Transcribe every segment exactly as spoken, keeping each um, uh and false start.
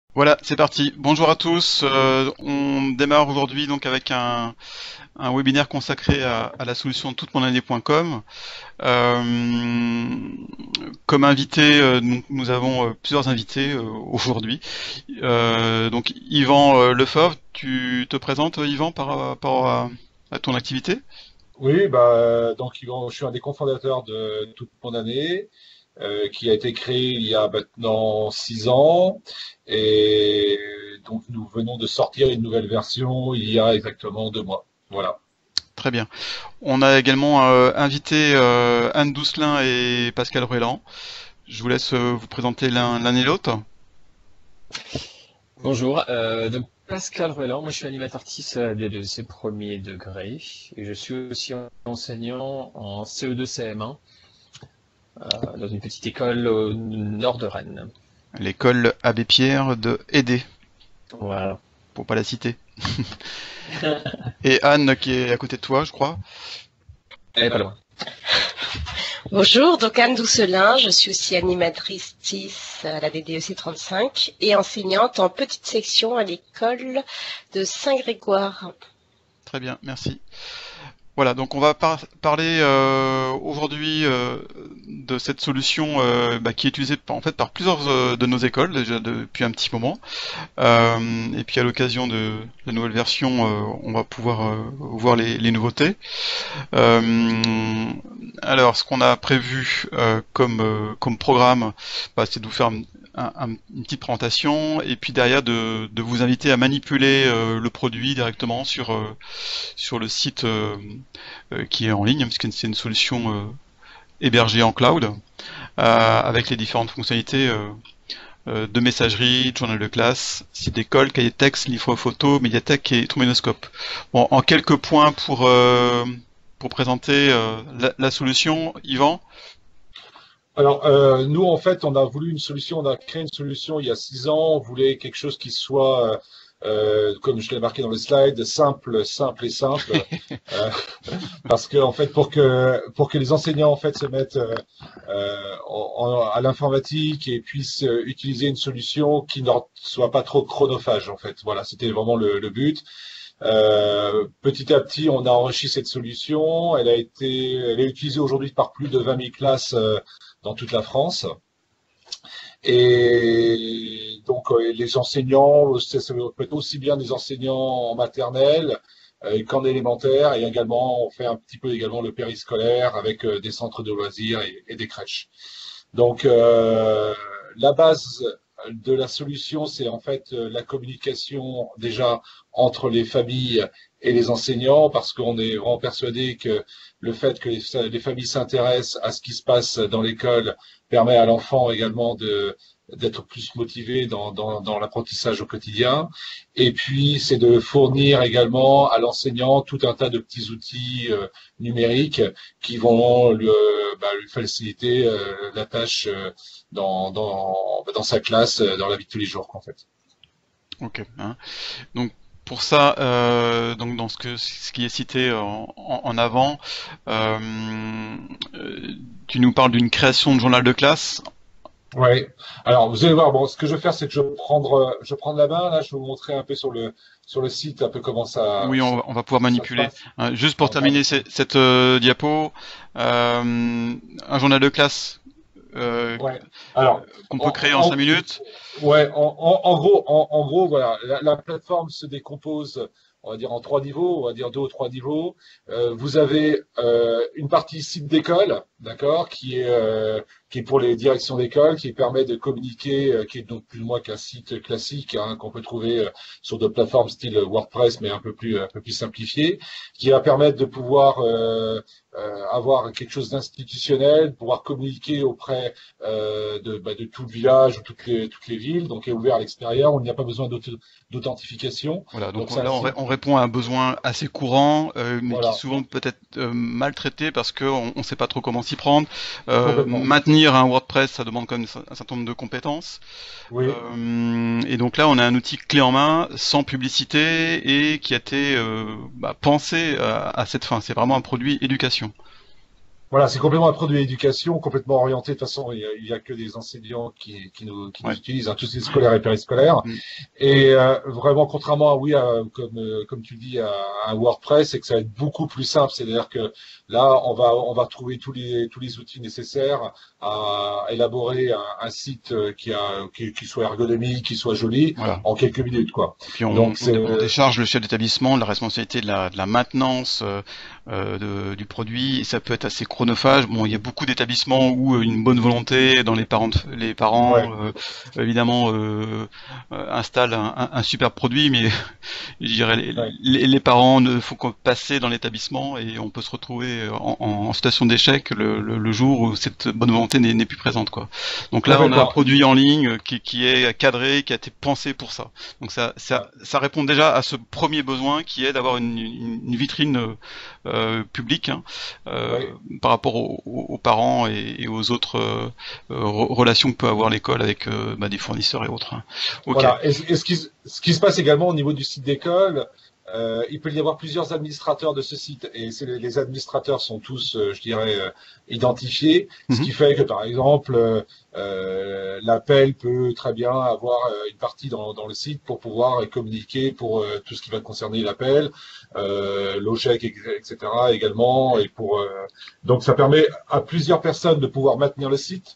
Voilà, c'est parti. Bonjour à tous. Euh, on démarre aujourd'hui donc avec un, un webinaire consacré à, à la solution toute mon année point com. Euh, comme invité, euh, nous, nous avons euh, plusieurs invités euh, aujourd'hui. Euh, donc Yvan euh, Lefebvre, tu te présentes Yvan par rapport à, à ton activité? Oui, bah, euh, donc Yvan, je suis un des cofondateurs de Toute Mon Année, euh, qui a été créé il y a maintenant six ans. Et donc nous venons de sortir une nouvelle version il y a exactement deux mois. Voilà. Très bien. On a également euh, invité euh, Anne Doucelin et Pascal Ruellan. Je vous laisse euh, vous présenter l'un l'un et l'autre. Bonjour, euh, donc Pascal Ruelland, moi je suis animateur T I S à D deux C premier degré et je suis aussi enseignant en C E deux C M un euh, dans une petite école au nord de Rennes. L'école Abbé Pierre de Aidé, Voilà. pour pas la citer. Et Anne qui est à côté de toi, je crois. Elle est pas loin. Bonjour, donc Anne Doucelin, je suis aussi animatrice T I S à la D D E C trente-cinq et enseignante en petite section à l'école de Saint-Grégoire. Très bien, merci. Voilà, donc on va par- parler euh, aujourd'hui euh, de cette solution euh, bah, qui est utilisée par, en fait par plusieurs euh, de nos écoles déjà depuis un petit moment. Euh, et puis à l'occasion de la nouvelle version, euh, on va pouvoir euh, voir les, les nouveautés. Euh, alors, ce qu'on a prévu euh, comme, euh, comme programme, bah, c'est de vous faire un- un- une petite présentation et puis derrière de, de vous inviter à manipuler euh, le produit directement sur, euh, sur le site euh, euh, qui est en ligne, puisque c'est une solution euh, hébergée en cloud, euh, avec les différentes fonctionnalités euh, euh, de messagerie, de journal de classe, site d'école, cahier de texte, livre photo, médiathèque et trombinoscope. Bon, en quelques points pour, euh, pour présenter euh, la, la solution, Yvan. Alors, euh, nous, en fait, on a voulu une solution, on a créé une solution il y a six ans. On voulait quelque chose qui soit, euh, comme je l'ai marqué dans le slide, simple, simple et simple. Euh, Parce que en fait, pour que pour que les enseignants en fait se mettent euh, euh, en- en- à l'informatique et puissent euh, utiliser une solution qui ne soit pas trop chronophage en fait. Voilà, c'était vraiment le, le but. Euh, petit à petit, on a enrichi cette solution. Elle a été, elle est utilisée aujourd'hui par plus de vingt mille classes euh, dans toute la France. Et donc, euh, les enseignants, ça, ça peut être aussi bien des enseignants en maternelle euh, qu'en élémentaire, et également, on fait un petit peu également le périscolaire avec euh, des centres de loisirs et, et des crèches. Donc, euh, la base de la solution, c'est en fait euh, la communication déjà entre les familles et les enseignants, parce qu'on est vraiment persuadé que le fait que les, les familles s'intéressent à ce qui se passe dans l'école permet à l'enfant également de d'être plus motivé dans, dans, dans l'apprentissage au quotidien. Et puis, c'est de fournir également à l'enseignant tout un tas de petits outils euh, numériques qui vont lui, euh, bah, lui faciliter euh, la tâche euh, dans, dans, dans sa classe, euh, dans la vie de tous les jours, en fait. Ok. Hein. Donc pour ça, euh, donc dans ce que ce qui est cité en, en- en avant, euh, euh, tu nous parles d'une création de journal de classe. Ouais. Alors, vous allez voir, bon, ce que je vais faire, c'est que je vais prendre, euh, je vais prendre la main, là, je vais vous montrer un peu sur le, sur le site, un peu comment ça, Oui, on, ça, va on va pouvoir ça se manipuler. passe. Hein, juste pour Alors, moi, terminer ce- cette euh, diapo, euh, un journal de classe euh, ouais. Alors, qu'on peut créer en cinq en, minutes. en- ouais, en, en, en gros, en, en gros, voilà, la, la plateforme se décompose, on va dire en trois niveaux, on va dire deux ou trois niveaux. Euh, vous avez euh, une partie site d'école, d'accord, qui est euh, qui est pour les directions d'école, qui permet de communiquer, euh, qui est donc plus ou moins qu'un site classique hein, qu'on peut trouver euh, sur d'autres plateformes style WordPress, mais un peu plus un peu plus simplifié, qui va permettre de pouvoir euh, euh, avoir quelque chose d'institutionnel, pouvoir communiquer auprès euh, de, bah, de tout le village ou toutes les, toutes les villes, donc est ouvert à l'extérieur, on n'y a pas besoin d'authentification. Voilà, donc Donc on- c'est un là on, ré- site, on répond à un besoin assez courant, euh, mais qui est voilà, souvent peut-être euh, mal traité parce qu'on ne sait pas trop comment s'y prendre. Euh, complètement. maintenir un WordPress, ça demande quand même un certain nombre de compétences. Oui, Euh, et donc là, on a un outil clé en main, sans publicité et qui a été euh, bah, pensé à, à cette fin. C'est vraiment un produit éducation. Voilà, c'est complètement un produit d'éducation, complètement orienté. De toute façon, il y a, il y a que des enseignants qui, qui nous, qui nous Ouais. utilisent, hein, tous les scolaires et périscolaires. Mm. Et euh, vraiment, contrairement à, oui, à, comme, euh, comme tu dis, à, à WordPress, c'est que ça va être beaucoup plus simple. C'est-à-dire que là, on va, on va trouver tous les, tous les outils nécessaires à élaborer un, un site qui, a, qui, qui soit ergonomique, qui soit joli, Voilà. en quelques minutes, quoi. Puis on, Donc, on, c'est, on décharge le chef d'établissement de la responsabilité de la, de la maintenance euh, euh, de- du produit, et ça peut être assez chronophage. Bon, il y a beaucoup d'établissements où euh, une bonne volonté dans les parents, de- les parents ouais, euh, évidemment euh, euh, installent un, un, un super produit, mais je dirais les, ouais. les, les parents ne font que passer dans l'établissement et on peut se retrouver en, en, en situation d'échec le, le, le jour où cette bonne volonté n'est n'est plus présente, quoi. Donc là, on a un Complètement. produit en ligne qui, qui est cadré, qui a été pensé pour ça. Donc ça, Ouais. ça, ça répond déjà à ce premier besoin qui est d'avoir une, une, une vitrine euh, publique, hein, euh, Ouais. par rapport aux, aux parents et, et aux autres euh, euh, relations que peut avoir l'école avec euh, bah, des fournisseurs et autres, hein. Ok. Voilà. Et, et ce, qui, ce qui se passe également au niveau du site d'école, euh, il peut y avoir plusieurs administrateurs de ce site. Et c'est- les administrateurs sont tous, euh, je dirais, euh, identifiés. Ce Mhm. qui fait que, par exemple, euh, euh, l'appel peut très bien avoir euh, une partie dans, dans le site pour pouvoir communiquer pour euh, tout ce qui va concerner l'appel, euh, l'OGEC, et cetera également. Et pour, euh, donc, ça permet à plusieurs personnes de pouvoir maintenir le site.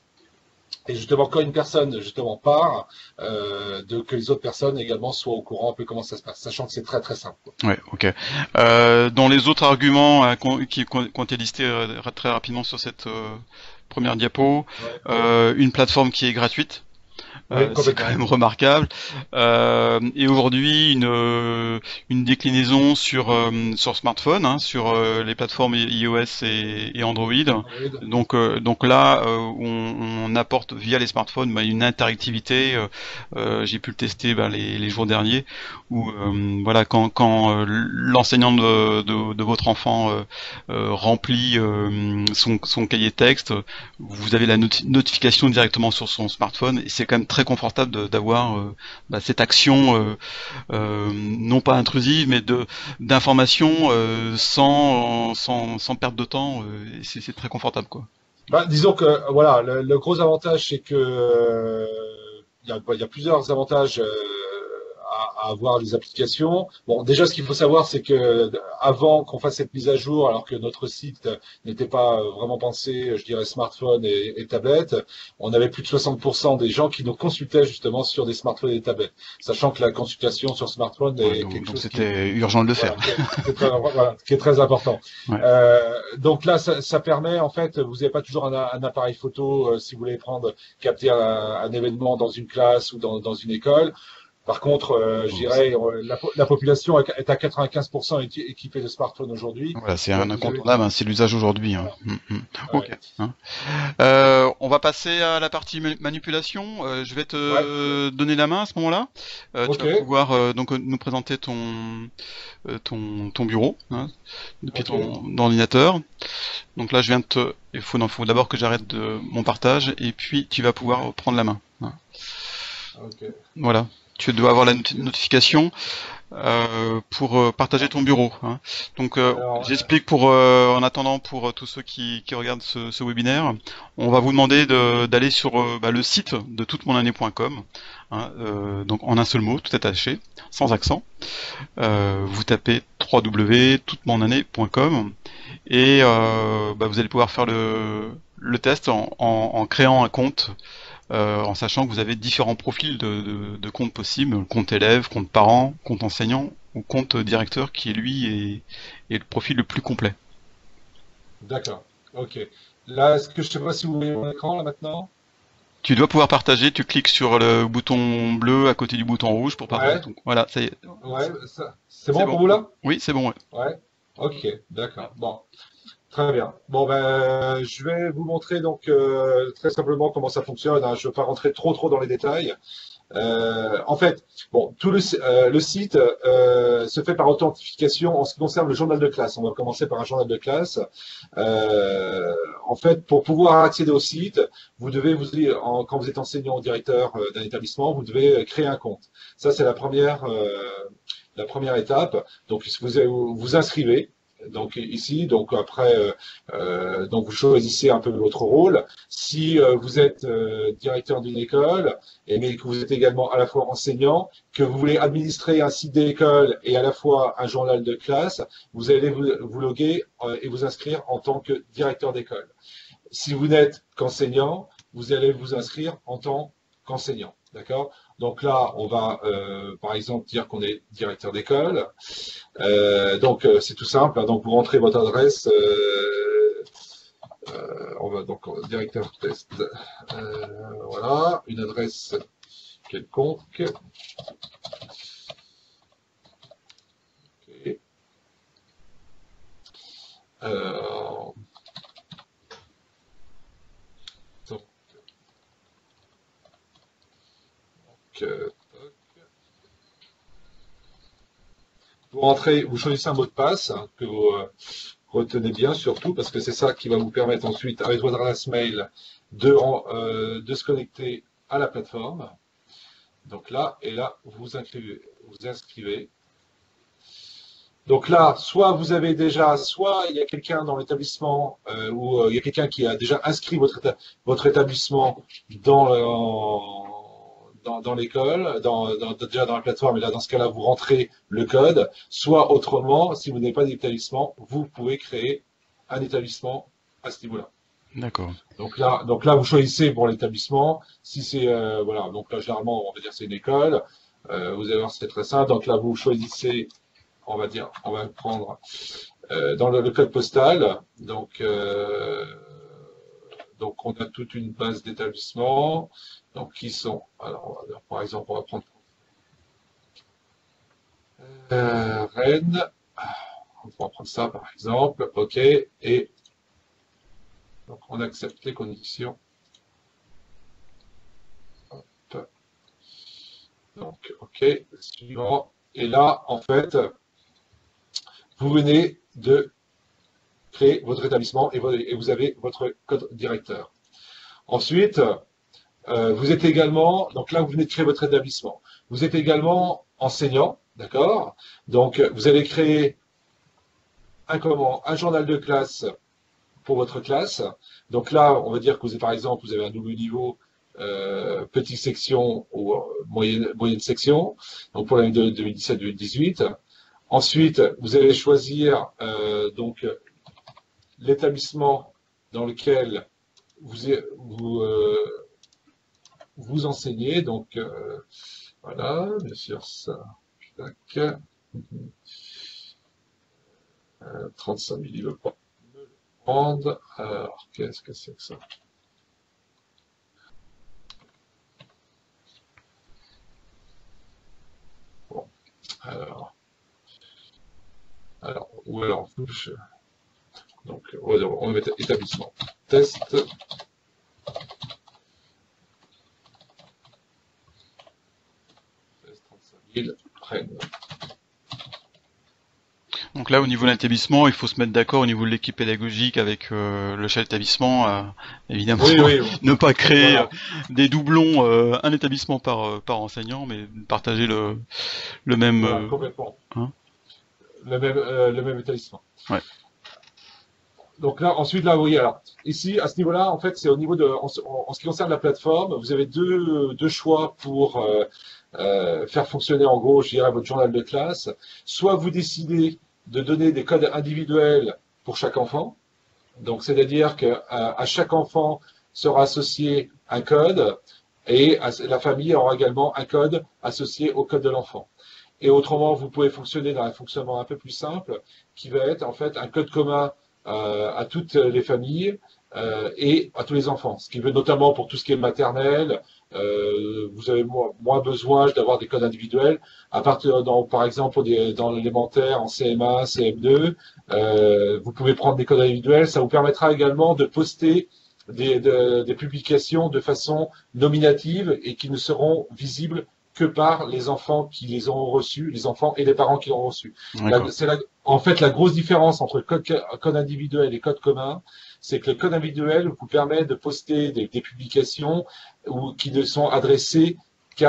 Et justement, quand une personne justement part, euh, de, que les autres personnes également soient au courant un peu comment ça se passe, sachant que c'est très très simple, quoi. Ouais, ok. Euh, dans les autres arguments euh, qu'on- qui qui ont été listés euh, très rapidement sur cette euh, première diapo, Ouais. euh, une plateforme qui est gratuite. Oui, Euh, c'est quand complètement. même remarquable. Euh, et aujourd'hui, une, euh, une déclinaison sur, euh, sur smartphone, hein, sur euh, les plateformes iOS et, et Android. Android. Donc, euh, donc là, euh, on, on apporte via les smartphones bah, une interactivité. Euh, euh, j'ai pu le tester bah, les, les jours derniers, où euh, voilà, quand, quand euh, l'enseignant de, de, de votre enfant euh, euh, remplit euh, son, son cahier texte, vous avez la noti- notification directement sur son smartphone, et c'est quand même très confortable de- d'avoir euh, bah, cette action euh, euh, non pas intrusive, mais de d'information euh, sans, sans sans perte de temps. Euh, et c'est c'est très confortable, quoi. Bah, disons que voilà, le, le gros avantage, c'est que euh, il y a, il y a plusieurs avantages euh, à, à avoir les applications. Bon, déjà, ce qu'il faut savoir, c'est que avant qu'on fasse cette mise à jour, alors que notre site n'était pas vraiment pensé, je dirais, smartphone et, et tablette, on avait plus de soixante pour cent des gens qui nous consultaient justement sur des smartphones et des tablettes, sachant que la consultation sur smartphone Ouais, est donc quelque donc chose qui, c'était urgent de le voilà, faire. qui est, qui est très, voilà, qui est très important. Ouais. Euh, donc là, ça, ça permet, en fait, vous n'avez pas toujours un, un appareil photo euh, si vous voulez prendre, capter un, un événement dans une classe ou dans, dans une école. Par contre, euh, je Bon, dirais, euh, la, po- la population est à quatre-vingt-quinze pour cent équi- équipée de smartphones aujourd'hui. voilà, c'est un Donc vous avez, incontournable, hein, c'est l'usage aujourd'hui, hein. voilà, Mm, mm. ouais, Ok. Hein. Euh, on va passer à la partie ma- manipulation. Euh, je vais te ouais, euh, donner la main à ce moment-là. Euh, tu ok, vas pouvoir euh, donc euh, nous présenter ton euh, ton, ton bureau, hein, depuis ok, ton ordinateur. Donc là, je viens de te... Il faut, non, faut d'abord que j'arrête de mon partage et puis tu vas pouvoir prendre la main, hein. ok, Voilà. Tu dois avoir la not- notification euh, pour euh, partager ton bureau, hein. Donc, euh, alors, euh, j'explique pour euh, en attendant pour euh, tous ceux qui, qui regardent ce, ce webinaire, on va vous demander de- d'aller sur euh, bah, le site de toute mon année point com, hein, euh, donc en un seul mot, tout attaché, sans accent. Euh, vous tapez w w w point toute mon année point com et euh, bah, vous allez pouvoir faire le, le test en, en, en créant un compte, euh, en sachant que vous avez différents profils de, de, de comptes possibles, compte élève, compte parent, compte enseignant ou compte directeur qui lui est, est le profil le plus complet. d'accord, ok. Là, est-ce que je sais pas si vous voyez mon écran là maintenant? Tu dois pouvoir partager, tu cliques sur le bouton bleu à côté du bouton rouge pour partager Ouais, ton... Voilà, ça y est, ouais, ça, c'est c'est bon bon. pour vous là? Oui, c'est bon, ouais. Ouais, ok, d'accord. Bon, très bien. Bon, ben, je vais vous montrer donc euh, très simplement comment ça fonctionne, hein. Je ne veux pas rentrer trop trop dans les détails. Euh, en fait, bon, tout le, euh, le site euh, se fait par authentification en ce qui concerne le journal de classe. On va commencer par un journal de classe. Euh, en fait, pour pouvoir accéder au site, vous devez vous en, quand vous êtes enseignant ou directeur euh, d'un établissement, vous devez créer un compte. Ça, c'est la première euh, la première étape. Donc, vous vous inscrivez. donc ici, donc après, euh, euh, donc vous choisissez un peu votre rôle. Si euh, vous êtes euh, directeur d'une école, et mais que vous êtes également à la fois enseignant, que vous voulez administrer un site d'école et à la fois un journal de classe, vous allez vous, vous loguer euh, et vous inscrire en tant que directeur d'école. Si vous n'êtes qu'enseignant, vous allez vous inscrire en tant qu'enseignant. D'accord? Donc là, on va, euh, par exemple, dire qu'on est directeur d'école. Euh, donc, euh, c'est tout simple. Hein. Donc, vous rentrez votre adresse. Euh, euh, on va donc directeur test. Euh, voilà, une adresse quelconque. Okay. Euh, donc, euh, vous rentrez, vous choisissez un mot de passe hein, que vous euh, retenez bien surtout parce que c'est ça qui va vous permettre ensuite avec votre adresse mail de, euh, de se connecter à la plateforme. Donc là et là vous inscrivez, vous inscrivez. Donc là, soit vous avez déjà, soit il y a quelqu'un dans l'établissement euh, ou euh, il y a quelqu'un qui a déjà inscrit votre, éta votre établissement dans le, dans, dans l'école, dans, dans, déjà dans la plateforme, et là dans ce cas-là vous rentrez le code, soit autrement, si vous n'avez pas d'établissement, vous pouvez créer un établissement à ce niveau-là. D'accord. Donc là, donc là vous choisissez pour l'établissement, si c'est, euh, voilà, donc là généralement on va dire c'est une école, euh, vous allez voir c'est très simple, donc là vous choisissez, on va dire, on va prendre euh, dans le, le code postal, donc, euh, donc on a toute une base d'établissements, donc qui sont, alors on va, par exemple on va prendre euh, Rennes, on va prendre ça par exemple, ok, et donc on accepte les conditions. Hop. Donc ok, suivant, et là en fait, vous venez de créer votre établissement et vous avez votre code directeur. Ensuite, euh, vous êtes également, donc là vous venez de créer votre établissement, vous êtes également enseignant, d'accord? Donc vous allez créer un, comment, un journal de classe pour votre classe. Donc là, on va dire que vous avez, par exemple, vous avez un double niveau, euh, petite section ou moyenne, moyenne section, donc pour l'année deux mille dix-sept deux mille dix-huit. Ensuite, vous allez choisir euh, donc l'établissement dans lequel vous, vous, euh, vous enseignez. Donc, euh, voilà, bien sûr, ça. Tac. Euh, trente-cinq mille, il veut pas me le prendre. Alors, qu'est-ce que c'est que ça? Bon, alors. Alors, ou alors, je... donc, on va mettre établissement. Test. trente-cinq mille, Rennes. Donc là, au niveau de l'établissement, il faut se mettre d'accord au niveau de l'équipe pédagogique avec euh, le chef d'établissement, euh, évidemment. Oui, oui, oui. Ne pas créer Voilà. euh, des doublons, euh, un établissement par, euh, par enseignant, mais partager le, le même... Voilà, euh, complètement. hein le, même, euh, le même établissement. Ouais. Donc là, ensuite, là, vous voyez, alors, ici, à ce niveau-là, en fait, c'est au niveau de, en, en, en ce qui concerne la plateforme, vous avez deux, deux choix pour euh, euh, faire fonctionner, en gros, je dirais, votre journal de classe. Soit vous décidez de donner des codes individuels pour chaque enfant. Donc, c'est-à-dire qu'à à chaque enfant sera associé un code et à, la famille aura également un code associé au code de l'enfant. Et autrement, vous pouvez fonctionner dans un fonctionnement un peu plus simple qui va être en fait un code commun euh, à toutes les familles euh, et à tous les enfants. Ce qui veut notamment pour tout ce qui est maternel, euh, vous avez moins, moins besoin d'avoir des codes individuels. À partir, dans, par exemple, dans l'élémentaire, en C M un, C M deux, euh, vous pouvez prendre des codes individuels. Ça vous permettra également de poster des, de, des publications de façon nominative et qui ne seront visibles que par les enfants qui les ont reçus, les enfants et les parents qui l'ont reçu. C'est en fait la grosse différence entre code, code individuel et code commun, c'est que le code individuel vous permet de poster des, des publications ou, qui ne sont adressées qu'à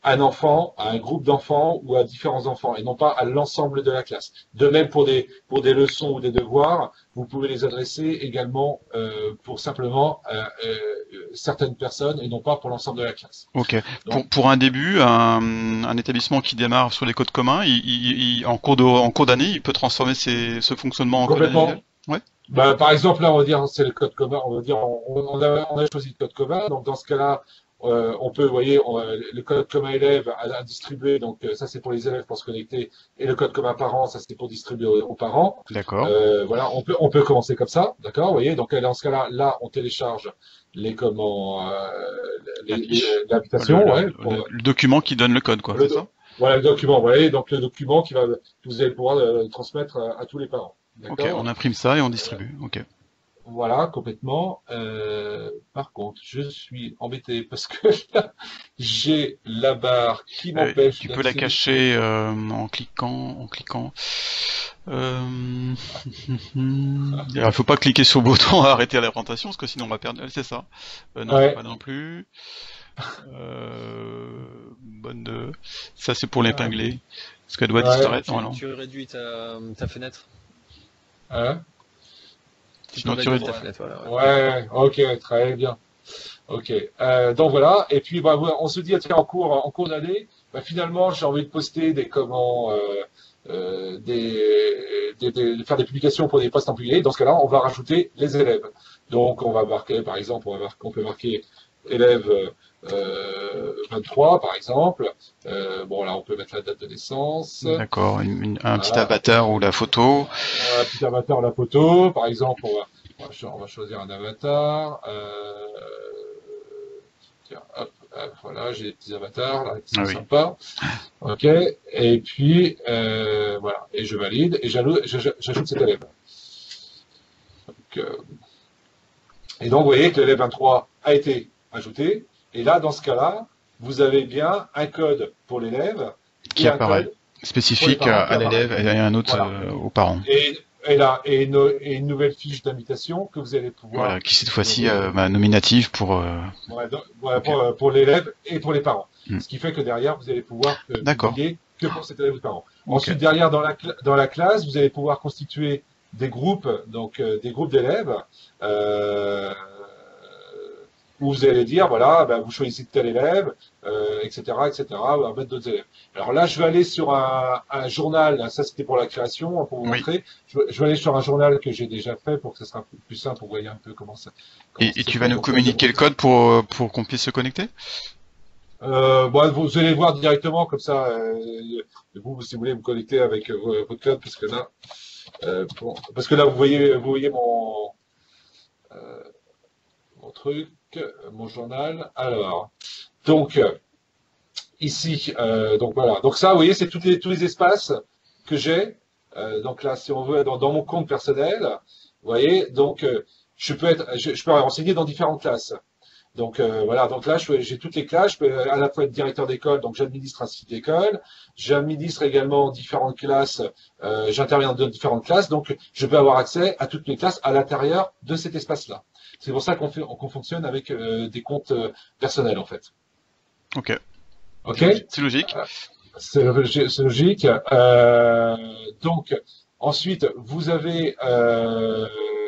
un enfant, à un groupe d'enfants ou à différents enfants et non pas à l'ensemble de la classe. De même pour des pour des leçons ou des devoirs, vous pouvez les adresser également euh, pour simplement euh, euh, certaines personnes et non pas pour l'ensemble de la classe. Ok. Donc, Pour, pour un début, un, un établissement qui démarre sur les codes communs, il, il- il- en cours de, en cours d'année, il peut transformer ses- ce fonctionnement en code complètement. individuel? Ouais. Bah, par exemple, là, on va dire c'est le code commun. On va dire on, on a, on a choisi le code commun. Donc dans ce cas-là, euh, on peut, vous voyez, on- le code commun élève à, à distribuer. Donc euh, ça c'est pour les élèves pour se connecter, et le code commun parent, ça c'est pour distribuer aux, aux parents. D'accord. Euh, voilà, on peut on peut commencer comme ça, d'accord, vous voyez. Donc dans ce cas-là, là, on télécharge les comment euh, les, La les, fiche. l'invitation, Le, ouais, le, pour, le- le document qui donne le code, quoi, le c'est ça? voilà le document, vous voyez, donc le document qui va que vous allez pouvoir euh, transmettre à, à tous les parents, Ok, on d'accord. imprime ça et on distribue. Ok. Voilà, complètement. Euh, par contre, je suis embêté parce que là, j'ai la barre qui Euh, m'empêche tu peux la d'accéder. cacher euh, en cliquant, en cliquant. Euh... Il faut pas cliquer sur le bouton à arrêter la présentation parce que sinon on va perdre. C'est ça. Euh, non, c'est Ouais. pas non plus. Euh... Bonne de. Ça c'est pour l'épingler. Parce qu'elle doit Ouais. disparaître Tu, normalement. tu réduis ta, ta fenêtre. Hein. Tu Sinon, peux tu réduire réduis- ta fenêtre, voilà. ouais. Ouais, ok, très bien. Ok. Euh, donc voilà. Et puis bah, voilà, on se dit, ah, tiens, en cours, en cours d'année, bah, finalement, j'ai envie de poster des comment, euh, euh, des, des, des- de faire des publications pour des postes employés. Dans ce cas-là, on va rajouter les élèves. Donc on va marquer, par exemple, on va marquer, on peut marquer élève euh, vingt-trois, par exemple. Euh, bon là, on peut mettre la date de naissance. D'accord. Une- une- un petit Voilà. avatar ou la photo. Un petit avatar, la photo, par exemple, on va, on va cho- on va choisir un avatar. Euh, tiens, hop, hop, voilà, j'ai des petits avatars là qui sont Ah oui. sympas. Ok. Et puis euh, voilà, et je valide et j'allo- j'aj- j'ajoute cet élève. Donc, euh, et donc vous voyez que l'élève vingt-trois a été ajouté. Et là, dans ce cas-là, vous avez bien un code pour l'élève Qui et un apparaît. code Spécifique pour les parents à, qui à apparaît. l'élève et un autre Voilà. euh, aux parents. Et, et là, et une, et une nouvelle fiche d'invitation que vous allez pouvoir Voilà, qui cette fois-ci euh, bah, nominative pour. euh, ouais, donc, ouais, Ok. pour, pour l'élève et pour les parents. Hmm. Ce qui fait que derrière, vous allez pouvoir euh, D'accord. publier que pour cet élève ou parents. Ok. Ensuite, derrière, dans la, cla- dans la classe, vous allez pouvoir constituer des groupes, donc euh, des groupes d'élèves, euh, où vous allez dire, voilà, ben, vous choisissez tel élève, euh, et cetera, et cetera, ou mettre d'autres élèves. Alors là, je vais aller sur un, un journal, ça c'était pour la création, hein, pour vous Oui. montrer. Je vais, je vais aller sur un journal que j'ai déjà fait pour que ce sera plus simple, pour vous voyez un peu comment ça. comment Et, et ça tu se vas fait. nous Donc, communiquer le code pour, euh, pour qu'on puisse se connecter? Euh, bon, vous allez voir directement comme ça. Euh, vous, si vous voulez vous connecter avec euh, votre code, parce que là, euh, pour- parce que là, vous voyez, vous voyez mon, euh, mon truc, euh, mon journal. Alors, donc euh, ici, euh, donc voilà. Donc ça, vous voyez, c'est tous les tous les espaces que j'ai. Euh, donc là, si on veut, dans, dans mon compte personnel, vous voyez, donc euh, je peux être, je, je peux renseigner dans différentes classes. Donc euh, voilà, donc là je- j'ai toutes les classes, je peux à la fois être directeur d'école, donc j'administre un site d'école, j'administre également différentes classes, euh, j'interviens dans différentes classes, donc je peux avoir accès à toutes les classes à l'intérieur de cet espace-là. C'est pour ça qu'on fait, qu'on fonctionne avec euh, des comptes euh, personnels en fait. Ok. Ok, C'est logi- c'est logique. c'est logi- c'est logique. Euh, donc ensuite vous avez euh,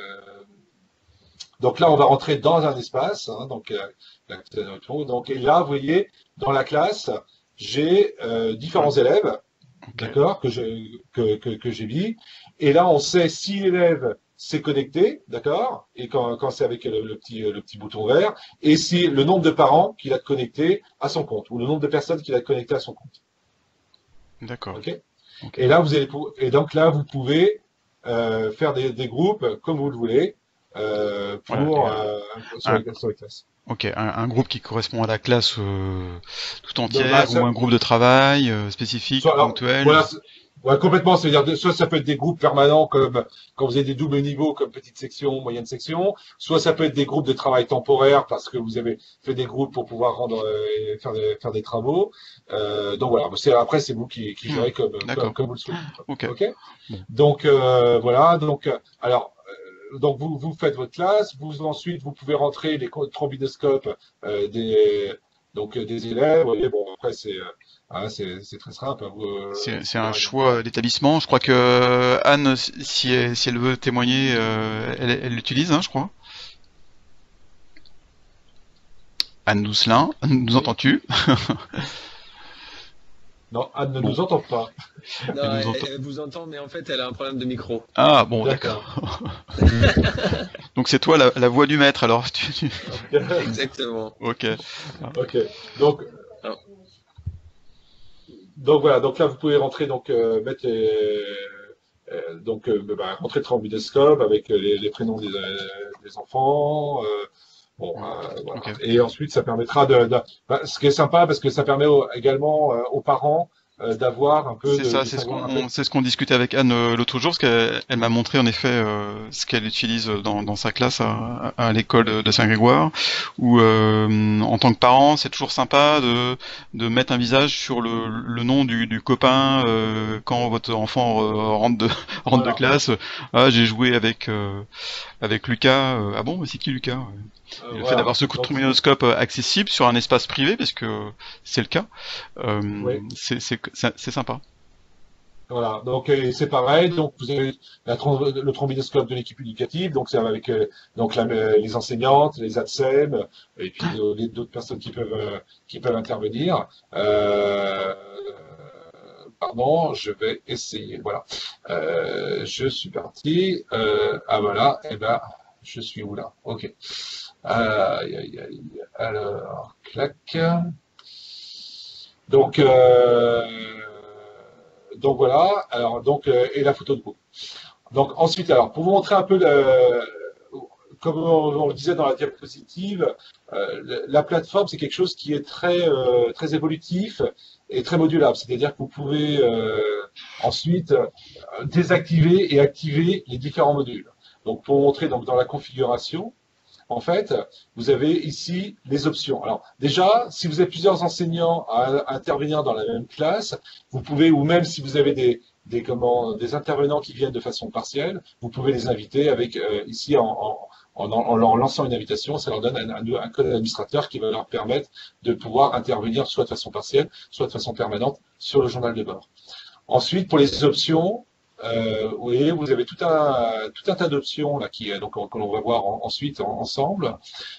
donc là, on va rentrer dans un espace. Hein, donc, euh, la- donc, et là, vous voyez, dans la classe, j'ai euh, différents élèves, Ok. d'accord, que j'ai que, que, que j'ai mis. Et là, on sait si l'élève s'est connecté, d'accord, et quand, quand c'est avec le, le petit le petit bouton vert, et si le nombre de parents qu'il a connecté à son compte, ou le nombre de personnes qu'il a connecté à son compte. D'accord. Ok. Ok. Et là, vous allez pou- et donc là, vous pouvez euh, faire des, des groupes comme vous le voulez euh, pour Voilà, euh, sur, un- les, sur les classes. Ok. Un, un groupe qui correspond à la classe euh, tout Donc, entière bah, ça- ou un groupe de travail euh, spécifique, soit, alors, ponctuel. voilà, c'est- ouais, complètement. C'est-à-dire, de- soit ça peut être des groupes permanents comme quand vous avez des doubles niveaux comme petite section, moyenne section, soit ça peut être des groupes de travail temporaire parce que vous avez fait des groupes pour pouvoir rendre euh, faire des, faire des travaux. Euh, donc voilà. C'est après c'est vous qui, qui gérez comme, D'accord. comme comme vous le souhaitez. Ok. Ok. Bon. Donc euh, voilà. Donc euh, alors. euh, Donc vous, vous faites votre classe, vous ensuite vous pouvez rentrer les co- trombinoscopes euh, des, donc euh, des élèves. Vous voyez, bon, après, c'est euh, hein, c'est c'est très simple. Hein, vous, C'est euh, c'est un par exemple. choix d'établissement. Je crois que euh, Anne, si elle, si elle veut témoigner, euh, elle elle l'utilise, hein, je crois. Anne Doucelin, nous Oui. entends-tu? Non, Anne ne Bon, nous entend pas. Non, elle nous elle, entend. elle vous entend, mais en fait, elle a un problème de micro. Ah bon, D'accord. d'accord. Donc c'est toi la, la voix du maître, alors. Tu, tu- Exactement. Ok. Ah, Ok. Donc, Alors, donc voilà. Donc là, vous pouvez rentrer, donc euh, mettre les, euh, donc euh, bah, rentrer le trombinoscope avec les, les prénoms des, euh, des enfants. euh, bon, hmm, euh, voilà. ok. Et ensuite, ça permettra de, de- bah, ce qui est sympa parce que ça permet au- également euh, aux parents euh, d'avoir un peu C'est de, ça, de c'est ce savoir un peu. qu'on c'est ce qu'on discutait avec Anne euh, l'autre jour, parce qu'elle elle m'a montré en effet euh, ce qu'elle utilise dans, dans sa classe à, à l'école de Saint-Grégoire, où euh, en tant que parent, c'est toujours sympa de, de mettre un visage sur le, le nom du, du copain euh, quand votre enfant euh, rentre de rentre de Voilà. classe. Ah, j'ai joué avec euh, avec Lucas. euh, ah bon, mais c'est qui Lucas? Euh, Et le fait voilà. d'avoir ce Donc, trombinoscope euh, accessible sur un espace privé, parce que c'est le cas, euh, oui. c'est c'est c'est c'est sympa. Voilà, donc euh, c'est pareil. Donc vous avez la trom- le trombinoscope de l'équipe éducative, donc c'est avec euh, donc la- euh, les enseignantes, les A T S E M, et puis euh, les- d'autres personnes qui peuvent euh, qui peuvent intervenir. Euh, pardon, je vais essayer. Voilà, Euh, je suis parti. Euh, ah voilà, et ben je suis où là? Ok. Aïe, aïe, aïe. Alors, clac. Donc, euh, donc voilà. Alors donc euh, et la photo de groupe. Donc ensuite, alors pour vous montrer un peu, le, comme on, on le disait dans la diapositive, euh, la plateforme c'est quelque chose qui est très euh, très évolutif et très modulable. C'est-à-dire que vous pouvez euh, ensuite euh, désactiver et activer les différents modules. Donc pour vous montrer donc dans la configuration. En fait, vous avez ici les options. Alors déjà, si vous avez plusieurs enseignants à intervenir dans la même classe, vous pouvez, ou même si vous avez des, des, comment, des intervenants qui viennent de façon partielle, vous pouvez les inviter avec euh, ici en, en, en, en leur lançant une invitation, ça leur donne un, un, un code administrateur qui va leur permettre de pouvoir intervenir soit de façon partielle, soit de façon permanente sur le journal de bord. Ensuite, pour les options, euh, vous voyez, vous avez tout un, tout un tas d'options là qui, donc, que l'on va voir en, ensuite en, ensemble,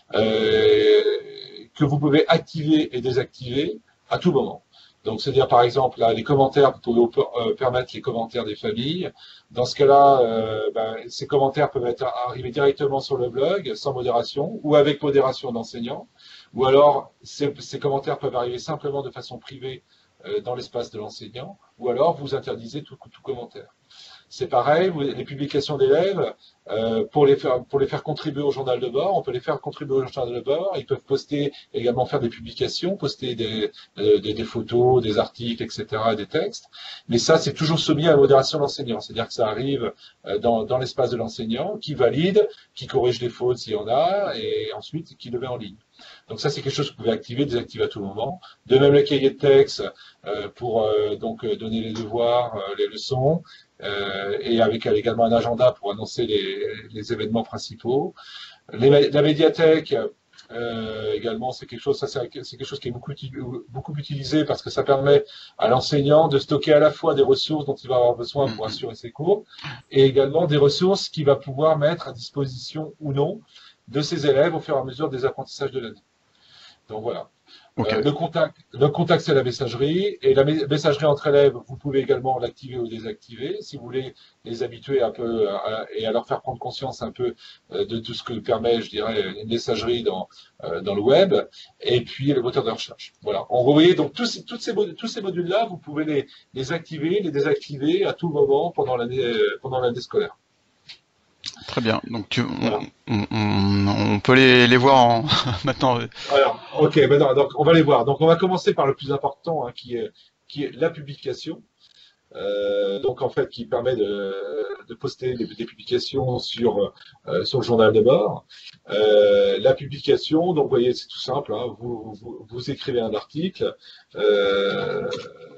euh, que vous pouvez activer et désactiver à tout moment. Donc, c'est-à-dire par exemple là, les commentaires, vous pouvez euh, permettre les commentaires des familles. Dans ce cas-là, euh, ben, ces commentaires peuvent être arriver directement sur le blog sans modération ou avec modération d'enseignants. Ou alors, ces, ces commentaires peuvent arriver simplement de façon privée euh, dans l'espace de l'enseignant, ou alors vous interdisez tout, tout commentaire. C'est pareil, vous, les publications d'élèves, euh, pour, les faire, pour les faire contribuer au journal de bord, on peut les faire contribuer au journal de bord, ils peuvent poster, également faire des publications, poster des, euh, des, des photos, des articles, et cetera, des textes, mais ça c'est toujours soumis à la modération de l'enseignant, c'est-à-dire que ça arrive euh, dans, dans l'espace de l'enseignant, qui valide, qui corrige les fautes s'il y en a, et ensuite qui le met en ligne. Donc ça, c'est quelque chose que vous pouvez activer, désactiver à tout moment. De même, le cahier de texte euh, pour euh, donc euh, donner les devoirs, euh, les leçons, euh, et avec également un agenda pour annoncer les, les événements principaux. Les, la médiathèque, euh, également, c'est quelque chose, ça c'est quelque chose qui est beaucoup, beaucoup utilisé parce que ça permet à l'enseignant de stocker à la fois des ressources dont il va avoir besoin pour assurer ses cours, et également des ressources qu'il va pouvoir mettre à disposition ou non de ses élèves au fur et à mesure des apprentissages de l'année. Donc voilà. Ok. Euh, le contact, le contact c'est la messagerie, et la messagerie entre élèves, vous pouvez également l'activer ou désactiver si vous voulez les habituer un peu à, et à leur faire prendre conscience un peu euh, de tout ce que permet, je dirais, une messagerie dans, euh, dans le web, et puis le moteur de recherche. Voilà. On voyez donc tous ces, toutes ces, tous ces modules-là, vous pouvez les, les activer, les désactiver à tout moment pendant l'année pendant l'année scolaire. Très bien. Donc tu, on, Voilà. on, on, on peut les, les voir en maintenant. Alors, ok, maintenant, donc on va les voir. Donc on va commencer par le plus important, hein, qui est qui est la publication. Euh, donc en fait, qui permet de, de poster des, des publications sur euh, sur le journal de bord. Euh, la publication, donc vous voyez, c'est tout simple. Hein, vous, vous, vous écrivez un article. Euh,